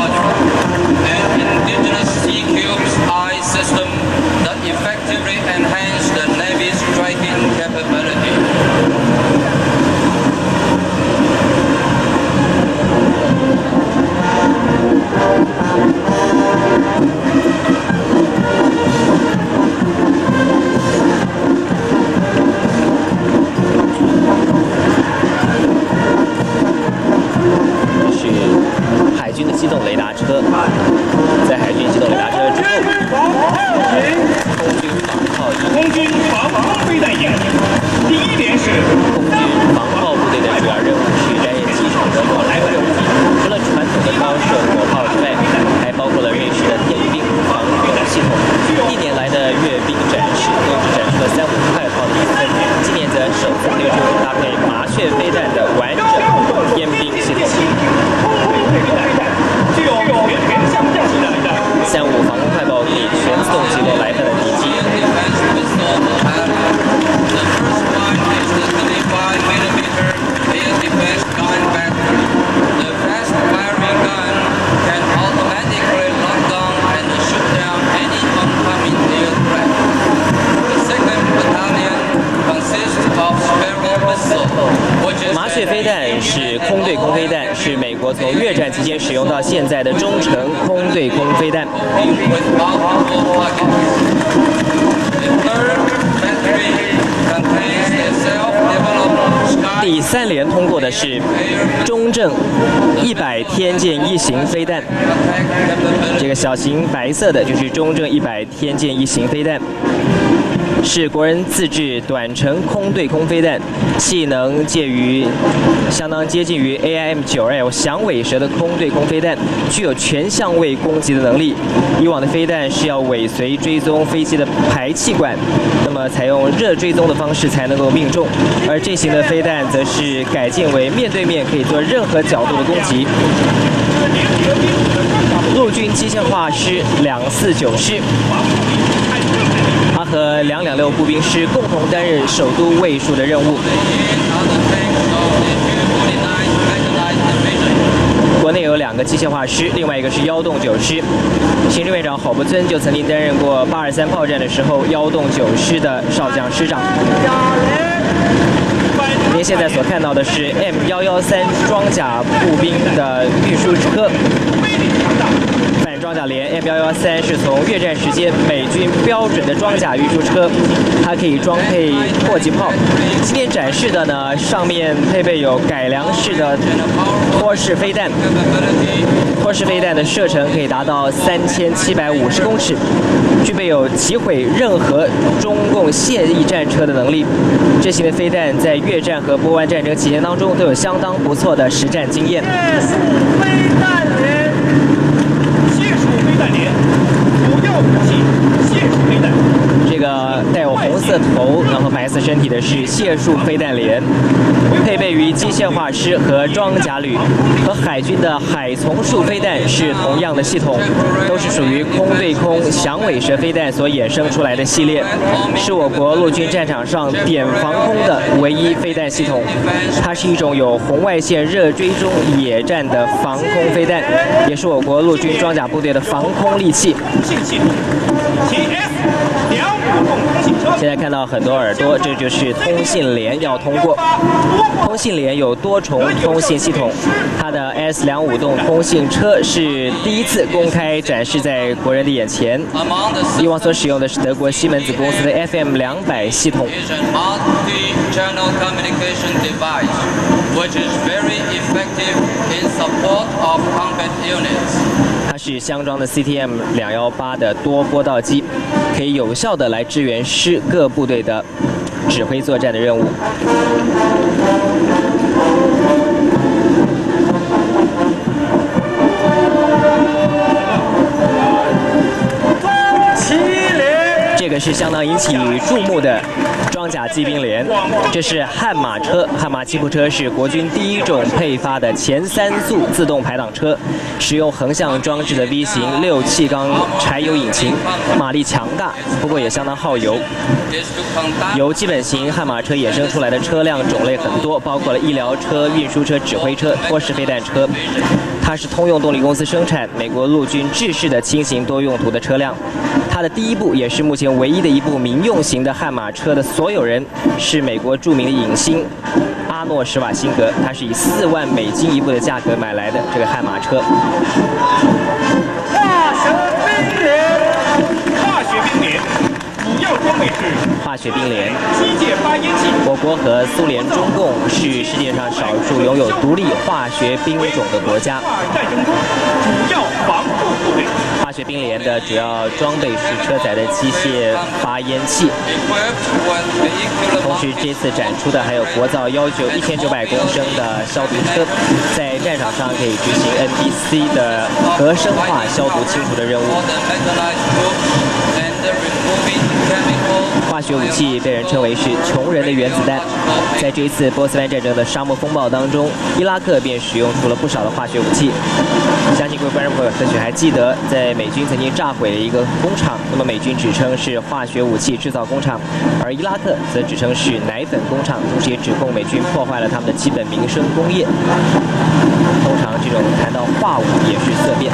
S6: System that effectively enhance the Navy's striking capability.
S1: 这是海军的机动雷达车，在海军机动雷达车之后，空军防炮
S3: 空军防空飞弹营第一连是
S1: 空军防炮部队的主要任务是担任机场的火来任务。除了传统的高射火炮之外，还包括了瑞士的天兵防空系统。历年来的阅兵展示都是展示了三五快炮的部分，今年则首次推出搭配麻雀飞弹的完整天兵系统。
S3: 具有全权相架型的
S1: 三五防空快炮可以全自动击落来犯的敌机。麻雀飞弹是空对空飞弹，是美国从越战期间使用到现在的中程空对空飞弹。第三连通过的是中正一百天剑一型飞弹，这个小型白色的就是中正一百天剑一型飞弹。是国人自制短程空对空飞弹，气能介于相当接近于 A I M 九 L 响尾蛇的空对空飞弹，具有全相位攻击的能力。以往的飞弹是要尾随追踪飞机的排气管，那么采用热追踪的方式才能够命中，而这型的飞弹则是改进为面对面可以做任何角度的攻击。陆军机械化师两四九师。他和两两六步兵师共同担任首都卫戍的任务。国内有两个机械化师，另外一个是幺洞九师。行政院长郝柏村就曾经担任过八二三炮战的时候幺洞九师的少将师长。您现在所看到的是 M 一一三装甲步兵的运输车。装甲连 M 一一三是从越战时间美军标准的装甲运输车，它可以装配迫击炮。今天展示的呢，上面配备有改良式的托式飞弹，托式飞弹的射程可以达到三千七百五十公尺，具备有击毁任何中共现役战车的能力。这型的飞弹在越战和波湾战争期间当中都有相当不错的实战经验。
S3: 飞弹连。解数飞弹连主要武器解数
S1: 色头，然后白色身体的是解数飞弹连，配备于机械化师和装甲旅，和海军的海丛树飞弹是同样的系统，都是属于空对空响尾蛇飞弹所衍生出来的系列，是我国陆军战场上点防空的唯一飞弹系统。它是一种有红外线热追踪野战的防空飞弹，也是我国陆军装甲部队的防空利器。现在看到很多耳朵，这就是通信连要通过。通信连有多重通信系统，它的 S 两五栋通信车是第一次公开展示在国人的眼前。以往所使用的是德国西门子公司的 F M 两百系统。它是箱装的 C T M 两一八的多波道机，可以有效的来支援师各部队的指挥作战的任务。这个是相当引起注目的装甲骑兵连，这是悍马车。悍马吉普车是国军第一种配发的前三速自动排挡车，使用横向装置的 V 型六气缸柴油引擎，马力强大，不过也相当耗油。由基本型悍马车衍生出来的车辆种类很多，包括了医疗车、运输车、指挥车、托式飞弹车。它是通用动力公司生产，美国陆军制式的轻型多用途的车辆。它的第一部也是目前唯一的一部民用型的悍马车的所有人是美国著名的影星阿诺·施瓦辛格，他是以四万美金一部的价格买来的这个悍马车。
S3: 化学兵连，化学兵连，主要装备是
S1: 化学兵连。
S3: 机械发烟器。
S1: 我国和苏联、中共是世界上少数拥有独立化学兵种的国家。
S3: 战争中主要防护部队。
S1: 化学兵连的主要装备是车载的机械发烟器，同时这次展出的还有国造要求一千九百公升的消毒车，在战场上可以执行 N B C 的核生化消毒清除的任务。化学武器被人称为是穷人的原子弹。在这一次波斯湾战争的沙漠风暴当中，伊拉克便使用出了不少的化学武器。相信各位观众朋友或许还记得，在美军曾经炸毁了一个工厂，那么美军指称是化学武器制造工厂，而伊拉克则指称是奶粉工厂，同时也指控美军破坏了他们的基本民生工业。通常这种谈到化武也是色变。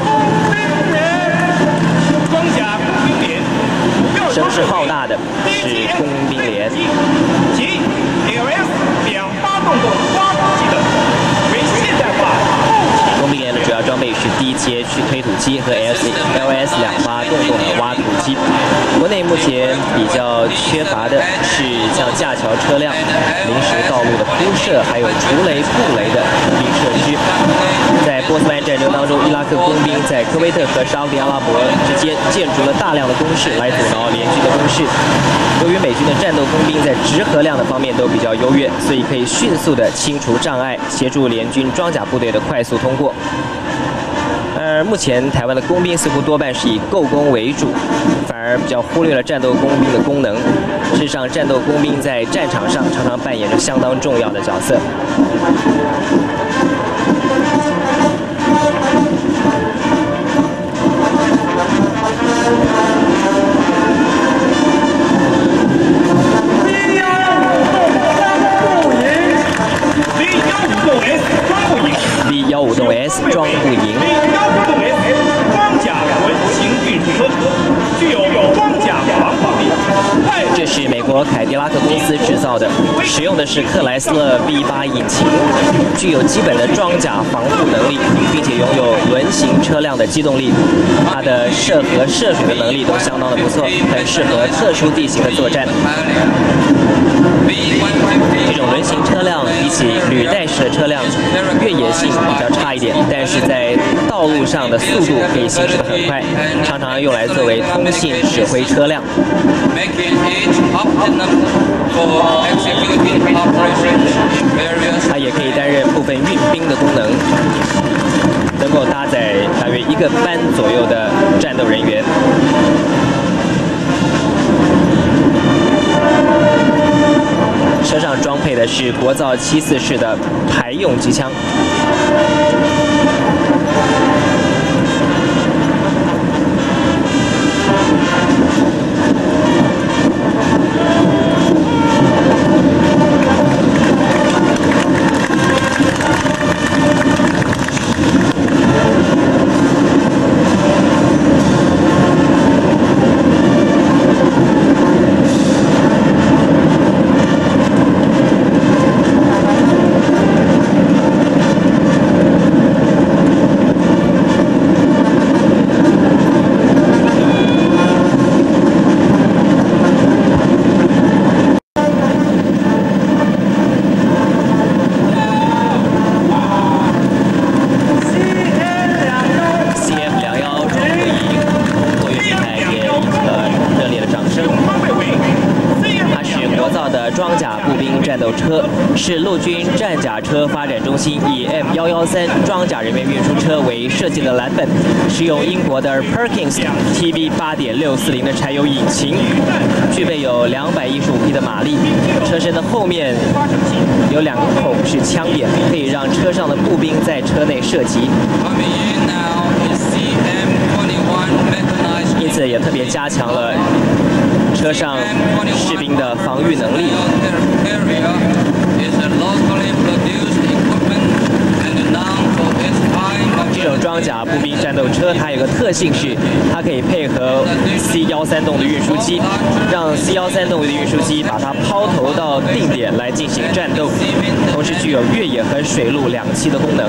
S3: 装甲工兵连。
S1: 声势浩大的是工兵连，
S3: 及 L S 两发动动挖土机等为现代化后勤。
S1: 工兵连的主要装备是低阶去推土机和 L S L S 两发动动的挖土机。国内目前比较缺乏的是像架桥车辆、临时道路的铺设，还有除雷布雷的工兵设施。在波斯湾战争当中，伊拉克工兵在科威特和沙特阿拉伯之间建筑了大量的工事来阻挠联军的攻势。由于美军的战斗工兵在直合量的方面都比较优越，所以可以迅速的清除障碍，协助联军装甲部队的快速通过。而目前台湾的工兵似乎多半是以构工为主，反而比较忽略了战斗工兵的功能。事实上，战斗工兵在战场上常常扮演着相当重要的角色。V 一五栋 S 装步营。
S3: V 一五栋 S 装甲轮型运输车，具有装甲防护力。
S1: 这是美国凯迪拉克公司制造的，使用的是克莱斯勒 V 八引擎，具有基本的装甲防护能力，并且拥有轮型车辆的机动力。它的涉河涉水的能力都相当的不错，很适合特殊地形的作战。这种轮型车辆比起履带式的车辆，越野性比较差一点，但是在道路上的速度可以行驶得很快，常常用来作为通信指挥车辆。它也可以担任部分运兵的功能，能够搭载大约一个班左右的战斗人员。 的是国造七四式的排用机枪。 是陆军战甲车发展中心以 M 一一三装甲人员运输车为设计的蓝本，使用英国的 Perkins T V 八点六四零的柴油引擎，具备有两百一十五匹的马力。车身的后面有两个孔是枪眼，可以让车上的步兵在车内射击。因此也特别加强了车上士兵的防御能力。 这种装甲步兵战斗车，它有个特性是，它可以配合 C 一三动的运输机，让 C 一三动的运输机把它抛投到定点来进行战斗，同时具有越野和水陆两栖的功能。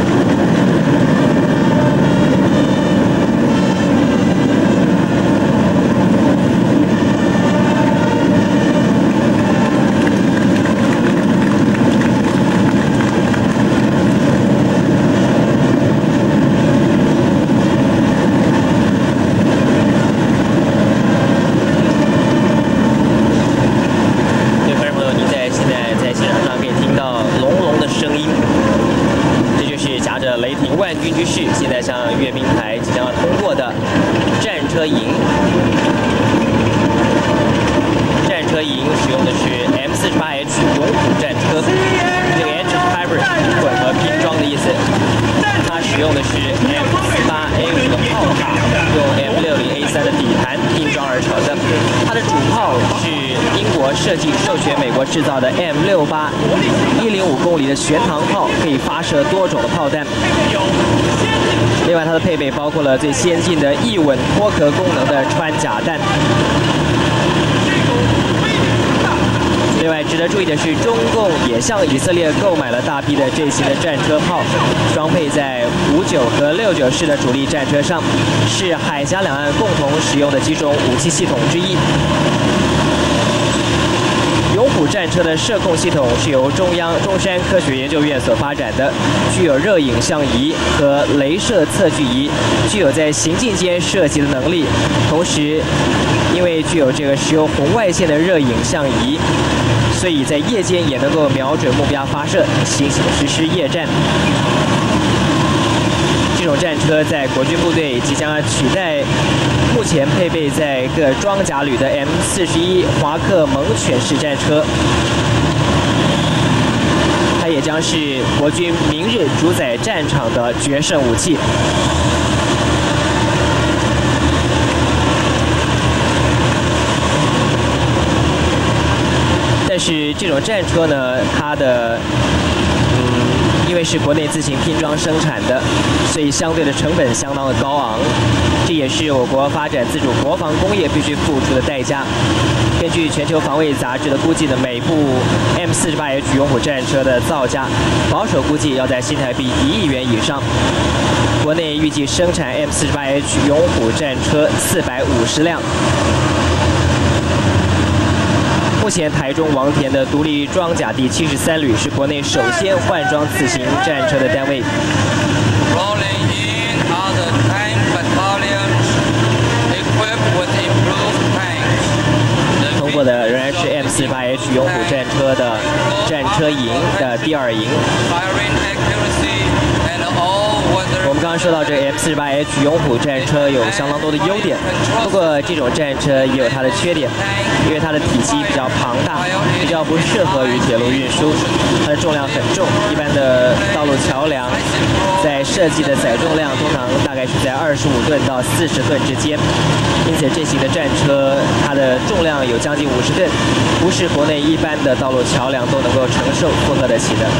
S1: 制造的 M 六八一零五公里的悬膛炮，可以发射多种的炮弹。另外，它的配备包括了最先进的易稳脱壳功能的穿甲弹。另外，值得注意的是，中共也向以色列购买了大批的这型的战车炮，装配在五九和六九式的主力战车上，是海峡两岸共同使用的几种武器系统之一。 勇虎战车的射控系统是由中央中山科学研究院所发展的，具有热影像仪和雷射测距仪，具有在行进间射击的能力。同时，因为具有这个使用红外线的热影像仪，所以在夜间也能够瞄准目标发射，进行实施夜战。 这种战车在国军部队即将取代目前配备在各装甲旅的 M 四十一华克猛犬式战车，它也将是国军明日主宰战场的决胜武器。但是这种战车呢，它的 因为是国内自行拼装生产的，所以相对的成本相当的高昂，这也是我国发展自主国防工业必须付出的代价。根据全球防卫杂志的估计呢，每部 M 四十八 H 勇虎战车的造价保守估计要在新台币一亿元以上。国内预计生产 M 四十八 H 勇虎战车四百五十辆。 目前，台中王田的独立装甲第七十三旅是国内首先换装自行战车的单位。通过的仍然是 M 四十八 H 勇虎战车的战车营的第二营。我们刚刚说到这 M 四十八 H 勇虎战车有相当多的优点，不过这种战车也有它的缺点，因为它的体积比较庞大，比较不适合于铁路运输，它的重量很重，一般的道路桥梁在设计的载重量通常大概是在二十五吨到四十吨之间，因此这型的战车它的重量有将近五十吨，不是国内一般的道路桥梁都能够承受负荷得起的。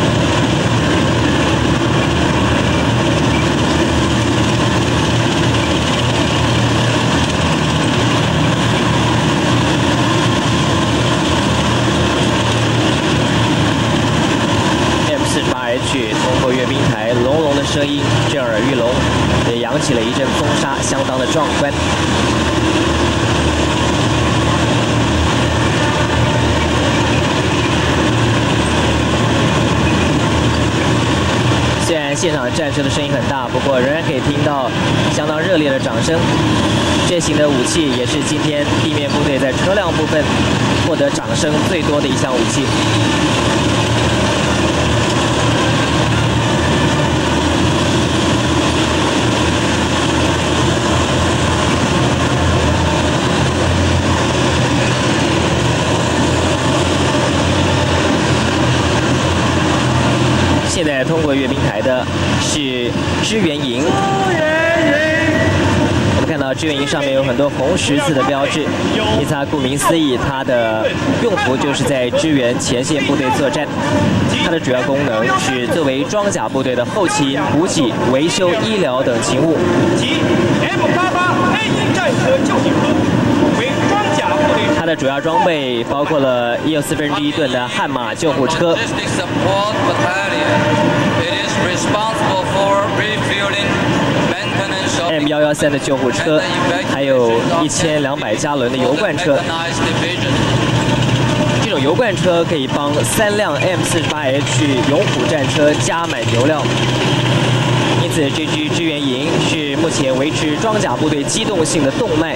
S1: 通过阅兵台，隆隆的声音震耳欲聋，也扬起了一阵风沙，相当的壮观。虽然现场战车的声音很大，不过仍然可以听到相当热烈的掌声。这型的武器也是今天地面部队在车辆部分获得掌声最多的一项武器。现在通过阅兵台的是支援营。我们看到支援营上面有很多红十字的标志，因此它顾名思义，它的用途就是在支援前线部队作战。它的主要功能是作为装甲部队的后勤、补给、维修、医疗等勤务。
S3: 及 M 八八 A 一战车救济车为装甲部队。
S1: 它的主要装备包括了一有四分之一吨的悍马救护车。M 一一三的救护车，还有一千两百加仑的油罐车。这种油罐车可以帮三辆 M 四十八 H 勇虎战车加满油料。因此，这支支援营是目前维持装甲部队机动性的动脉。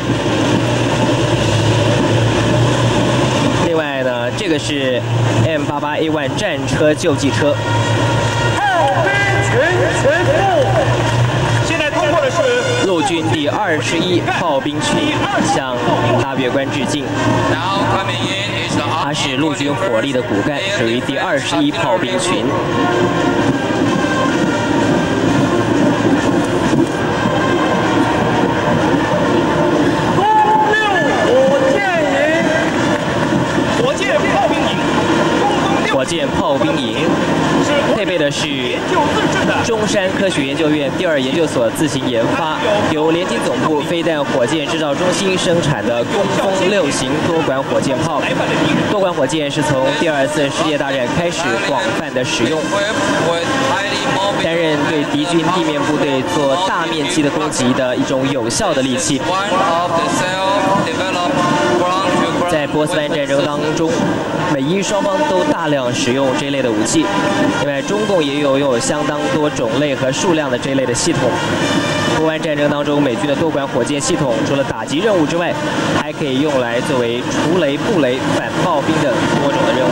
S1: 另外呢，这个是 M 八八 A 一战车救济车。
S5: 炮兵群全部。
S3: 现在通过的是
S1: 陆军第二十一炮兵群，向大阅官致敬。它是陆军火力的骨干，属于第二十一炮兵群。
S5: 攻六火箭营，
S3: 火箭炮兵营，攻攻六
S1: 火箭炮兵营配备的是
S3: 研究自制的
S1: 中山科学研究院第二研究所自行研发，由联军总部飞弹火箭制造中心生产的攻锋六型多管火箭炮。多管火箭是从第二次世界大战开始广泛的使用，担任对敌军地面部队做大面积的攻击的一种有效的利器。在波斯湾战争当中，美伊双方都大量使用这类的武器。另外，中共也有拥有相当多种类和数量的这类的系统。波湾战争当中，美军的多管火箭系统除了打击任务之外，还可以用来作为除雷、布雷、反炮兵等多种的任务。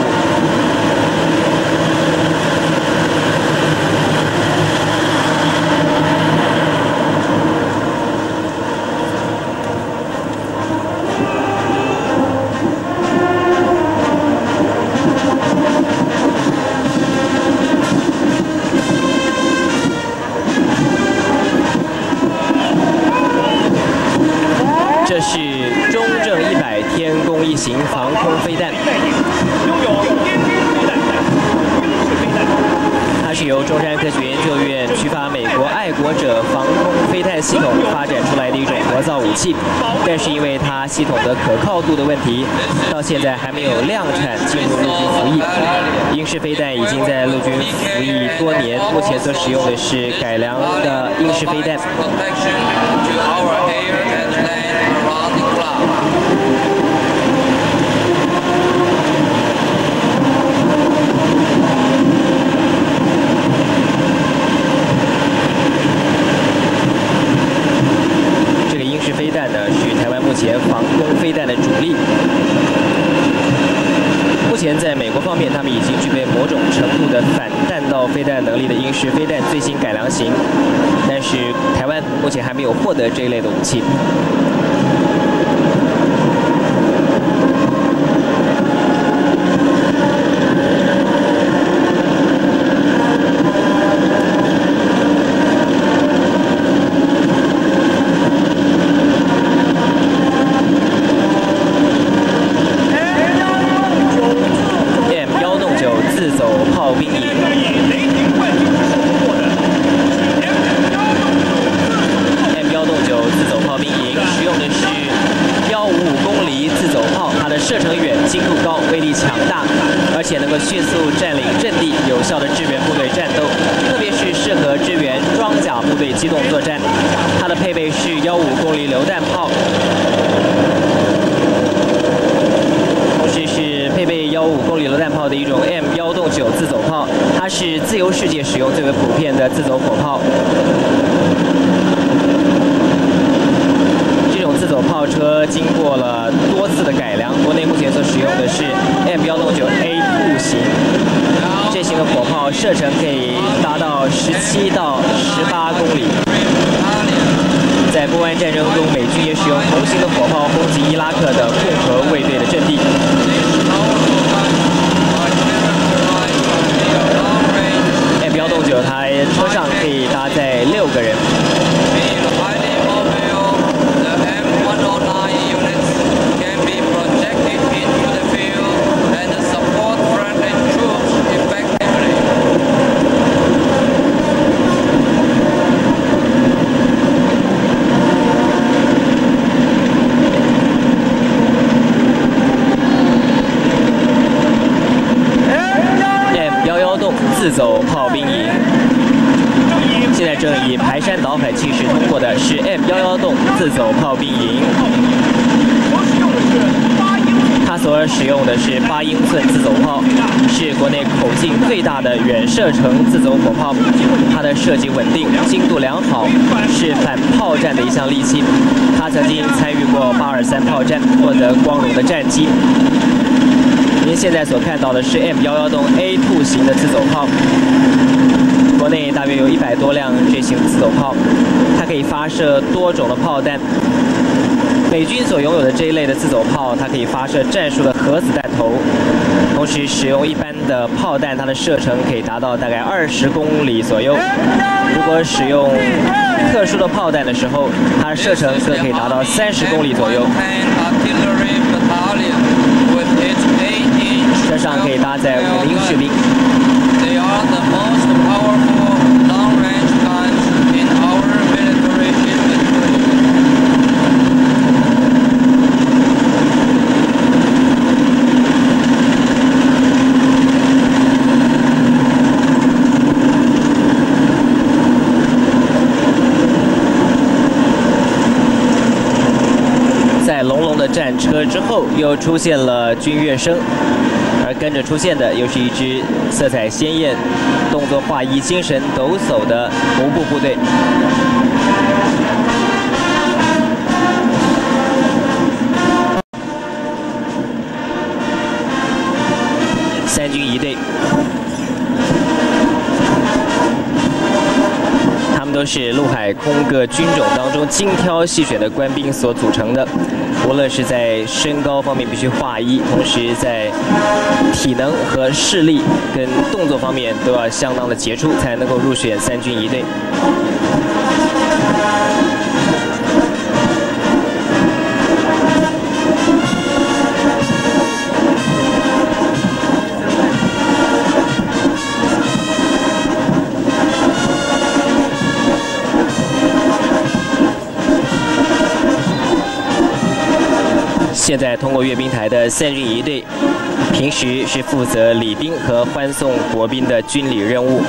S1: 这是中正一百天宫一型防空飞弹，
S3: 拥有天军飞弹、英式飞弹。
S1: 它是由中山科学研究院取法美国爱国者防空飞弹系统发展出来的一种国造武器，但是因为它系统的可靠度的问题，到现在还没有量产进入陆军服役。英式飞弹已经在陆军服役多年，目前所使用的是改良的英式飞弹。这个英式飞弹呢，是台湾目前防空飞弹的主力。目前前在美国方面，他们已经具备某种程度的反弹道飞弹能力的鹰式飞弹最新改良型，但是台湾目前还没有获得这一类的武器。 射程远、精度高、威力强大，而且能够迅速占领阵地，有效地支援部队战斗，特别是适合支援装甲部队机动作战。它的配备是幺五公里榴弹炮，同时是配备幺五公里榴弹炮的一种 M 幺洞九自走炮，它是自由世界使用最为普遍的自走火炮。 自走炮车经过了多次的改良，国内目前所使用的是 M 幺洞九 A 步型。这型的火炮射程可以达到十七到十八公里。在波湾战争中，美军也使用同型的火炮轰击伊拉克的共和卫队的阵地。M 幺洞九它车上可以搭载六个人。 自走炮兵营，现在正以排山倒海气势通过的是 M 幺幺洞自走炮兵营。它所使用的是八英寸自走炮，是国内口径最大的远射程自走火炮。它的射击稳定、精度良好，是反炮战的一项利器。它曾经参与过八二三炮战，获得光荣的战绩。 您现在所看到的是 M 幺幺洞 A 兔型的自走炮，国内大约有一百多辆这型自走炮，它可以发射多种的炮弹。美军所拥有的这一类的自走炮，它可以发射战术的核子弹头，同时使用一般的炮弹，它的射程可以达到大概二十公里左右。如果使用特殊的炮弹的时候，它的射程则可以达到三十公里左右。 车上可以搭载五名士兵。在隆隆的战车之后，又出现了军乐声。 而跟着出现的又是一支色彩鲜艳、动作划一、精神抖擞的红布部队。三军仪队，他们都是陆海空各军种当中精挑细选的官兵所组成的。 无论是在身高方面必须划一，同时在体能和视力跟动作方面都要相当的杰出，才能够入选三军仪队。现在通过阅兵台的三军仪队，平时是负责礼宾和欢送国宾的军礼任务。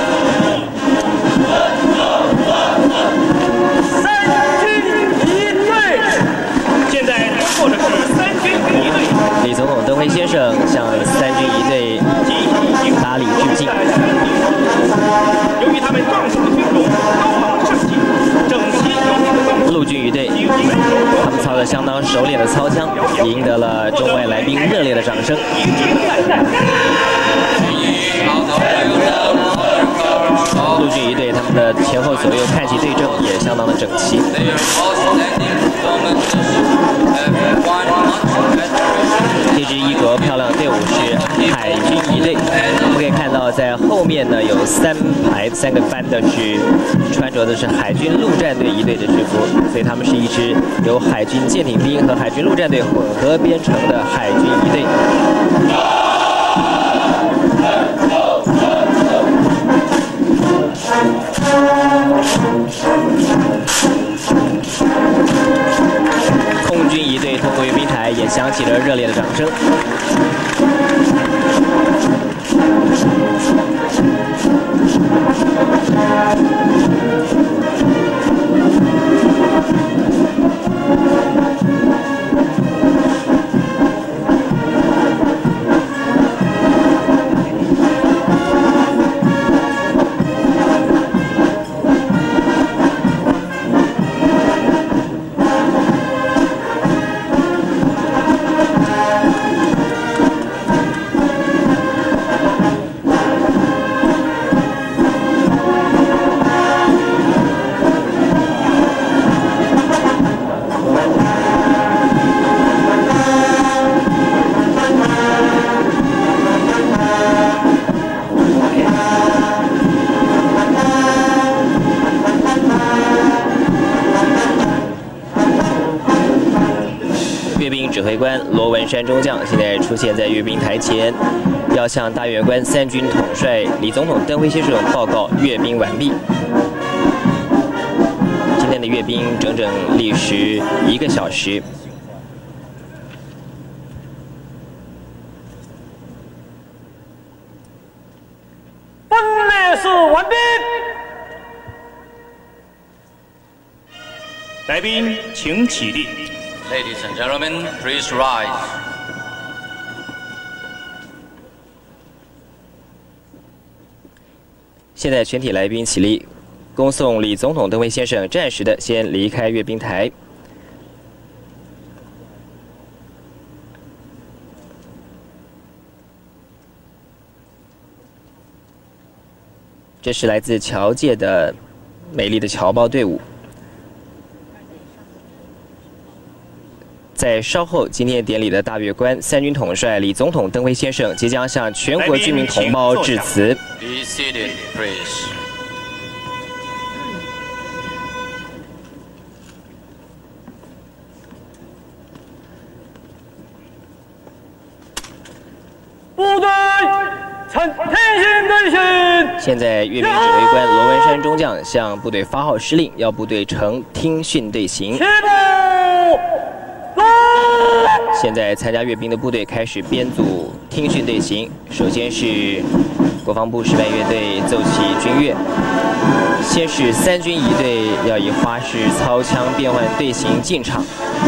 S5: 三军仪队，现在通过的是三军仪队。
S1: 李总统登辉先生向三军仪队打礼致敬。
S3: 由于他们壮实的军容、高昂的士气、整齐有力的装备，
S1: 陆军仪队，他们操的了相当熟练的操枪，也赢得了中外来宾热烈的掌声。陆军仪队他们的前后左右看齐对正，也相当的整齐。这支衣着漂亮的队伍是海军仪队，我们可以看到在后面呢有三排三个班的是穿着的是海军陆战队仪队的制服，所以他们是一支由海军舰艇兵和海军陆战队混合编成的海军仪队。空军仪队通过阅兵台也响起了热烈的掌声。阅兵指挥官罗文山中将现在出现在阅兵台前，要向大阅官三军统帅李总统登辉先生报告阅兵完毕。今天的阅兵整整历时一个小时。
S5: 分列式完毕。
S3: 来宾请起立。
S4: Ladies and gentlemen, please rise.
S1: 现在全体来宾起立，恭送李总统登辉先生暂时的先离开阅兵台。这是来自侨界的美丽的侨胞队伍。 在稍后，今天典礼的大阅官三军统帅李总统登辉先生即将向全国居民同胞致辞。
S4: Be seated, please.
S5: 部队呈听训队形。
S1: 现在阅兵指挥官罗文山中将向部队发号施令，要部队呈听训队形。
S5: 起步。
S1: 现在参加阅兵的部队开始编组听训队形。首先是国防部示范乐队奏起军乐，先是三军仪队要以花式操枪变换队形进场。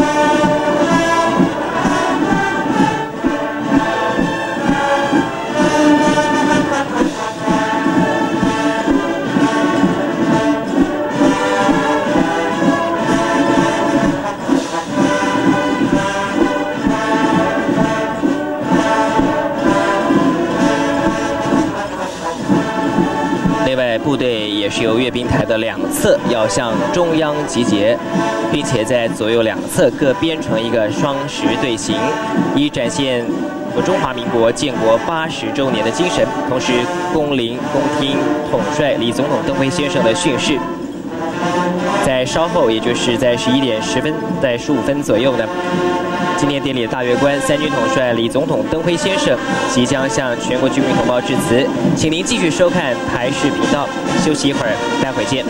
S1: 部队也是由阅兵台的两侧要向中央集结，并且在左右两侧各编成一个双十队形，以展现我中华民国建国八十周年的精神，同时恭临恭听统帅李总统登辉先生的训示。在稍后，也就是在十一点十分、在十五分左右呢，今天典礼的大阅官三军统帅李总统登辉先生即将向全国居民同胞致辞，请您继续收看台视频道。休息一会儿，待会见。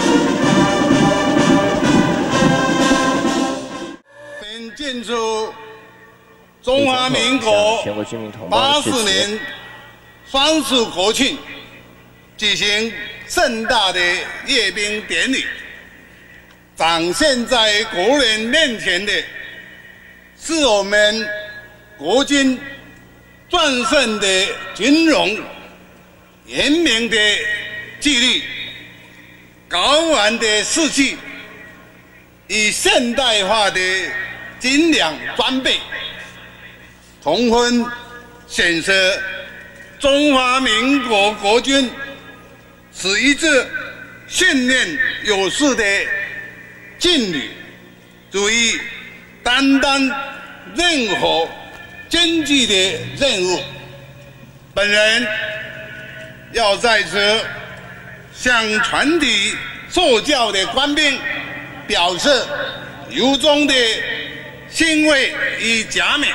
S7: 本建筑中华民国八十年双十国庆举行盛大的阅兵典礼。展现在国人面前的，是我们国军战胜的军容、严明的纪律、高昂的士气与现代化的精良装备，充分显示中华民国国军是一支训练有素的劲旅，足以担当任何艰巨的任务。本人要在此向全体受教的官兵表示由衷的欣慰与嘉勉。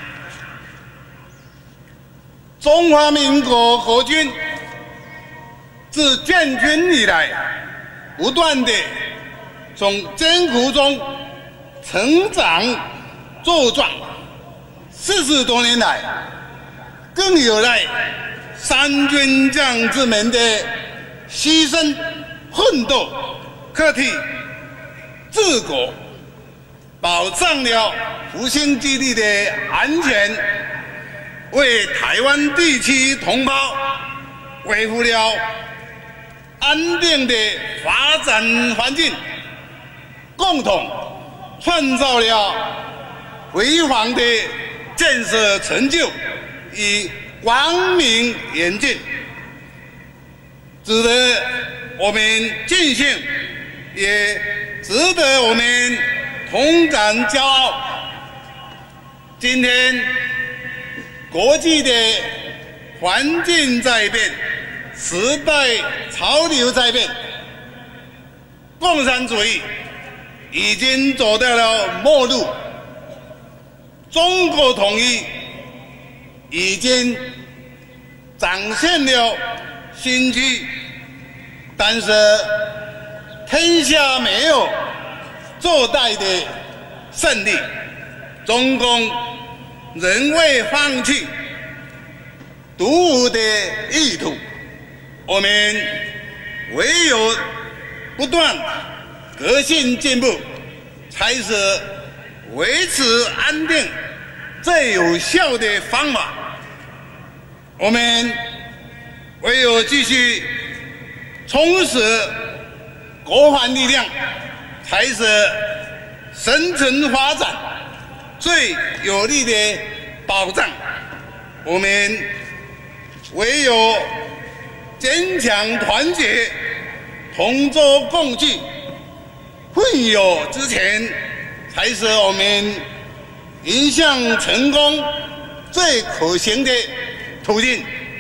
S7: 中华民国国军自建军以来，不断的从艰苦中成长茁壮，四十多年来，更有赖三军将士们的牺牲奋斗，克体治国，保障了复兴基地的安全，为台湾地区同胞维护了安定的发展环境，共同创造了辉煌的建设成就与光明远近，值得我们庆幸，也值得我们同感骄傲。今天国际的环境在变，时代潮流在变，共产主义已经走到了末路，中国统一已经展现了新机，但是天下没有坐待的胜利，中共仍未放弃独舞的意图，我们唯有不断革新进步，才是维持安定最有效的方法。我们唯有继续充实国防力量，才是生存发展最有力的保障。我们唯有坚强团结，同舟共济，奋勇之前，才是我们迎向成功最可行的途径。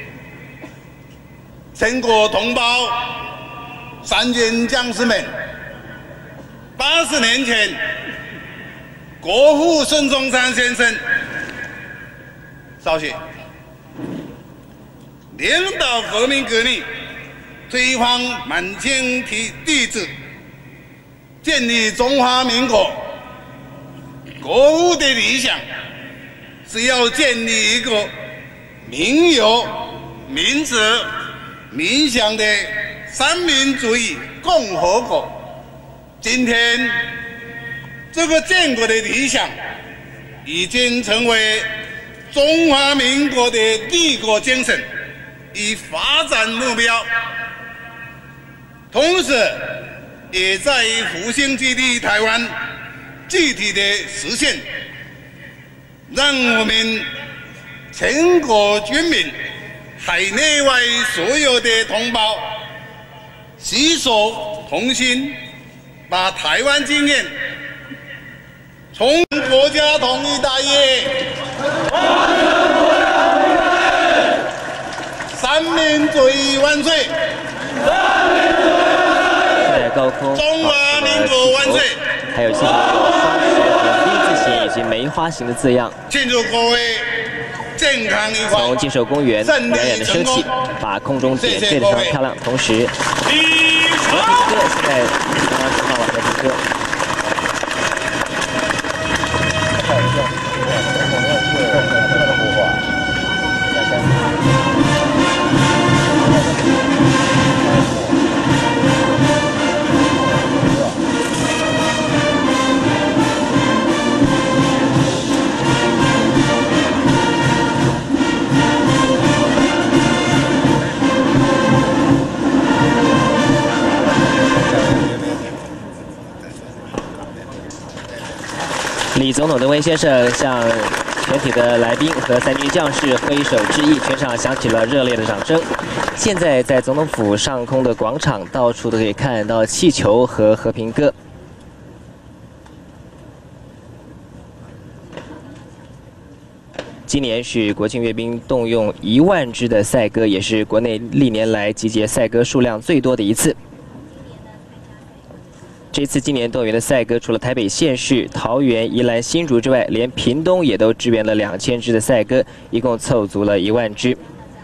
S7: 全国同胞、三军将士们，八十年前，国父孙中山先生稍息，领导革命革命，推翻满清体帝制，建立中华民国。国父的理想是要建立一个民有、民治、民享的三民主义共和国。今天，这个建国的理想已经成为中华民国的立国精神与发展目标，同时也在复兴基地台湾具体的实现，让我们全国军民、海内外所有的同胞携手同心，把台湾经验从国家统一大业、三民主义万岁！
S1: 在高空，
S7: 中华民国万岁！
S1: 还有现场有双十和 V 字形以及梅花形的字样。
S7: 庆祝各位健康愉快，
S1: 从金守公园远远的升起，把空中点缀得非常漂亮。同时，国旗歌现在刚刚唱完国旗歌。 李总统登威先生向全体的来宾和三军将士挥手致意，全场响起了热烈的掌声。现在在总统府上空的广场，到处都可以看到气球和和平鸽。 今年是国庆阅兵动用一万只的赛鸽，也是国内历年来集结赛鸽数量最多的一次。这次今年动员的赛鸽，除了台北县市、桃园、宜兰、新竹之外，连屏东也都支援了两千只的赛鸽，一共凑足了一万只。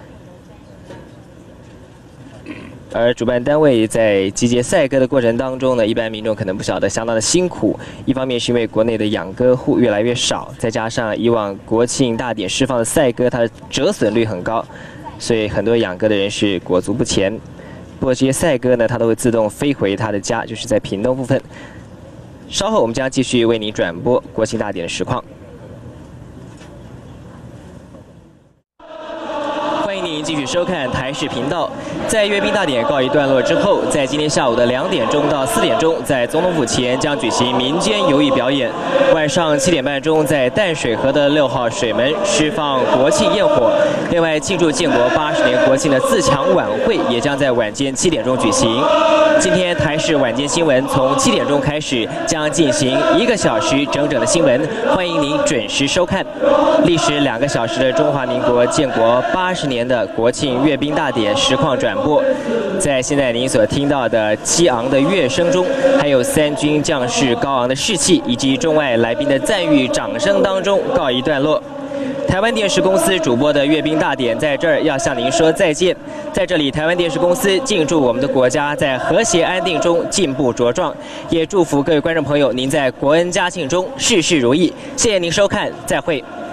S1: 而主办单位在集结赛鸽的过程当中呢，一般民众可能不晓得，相当的辛苦。一方面是因为国内的养鸽户越来越少，再加上以往国庆大典释放的赛鸽，它的折损率很高，所以很多养鸽的人是裹足不前。不过这些赛鸽呢，它都会自动飞回它的家，就是在屏东部分。稍后我们将继续为您转播国庆大典的实况。 欢迎您继续收看台视频道。在阅兵大典告一段落之后，在今天下午的两点钟到四点钟，在总统府前将举行民间游艺表演。晚上七点半钟，在淡水河的六号水门释放国庆焰火。另外，庆祝建国八十年国庆的自强晚会也将在晚间七点钟举行。今天台视晚间新闻从七点钟开始将进行一个小时整整的新闻，欢迎您准时收看。历时两个小时的中华民国建国八十年的国庆阅兵大典实况转播，在现在您所听到的激昂的乐声中，还有三军将士高昂的士气，以及中外来宾的赞誉掌声当中告一段落。台湾电视公司主播的阅兵大典在这儿要向您说再见。在这里，台湾电视公司敬祝我们的国家在和谐安定中进步茁壮，也祝福各位观众朋友您在国恩家庆中事事如意。谢谢您收看，再会。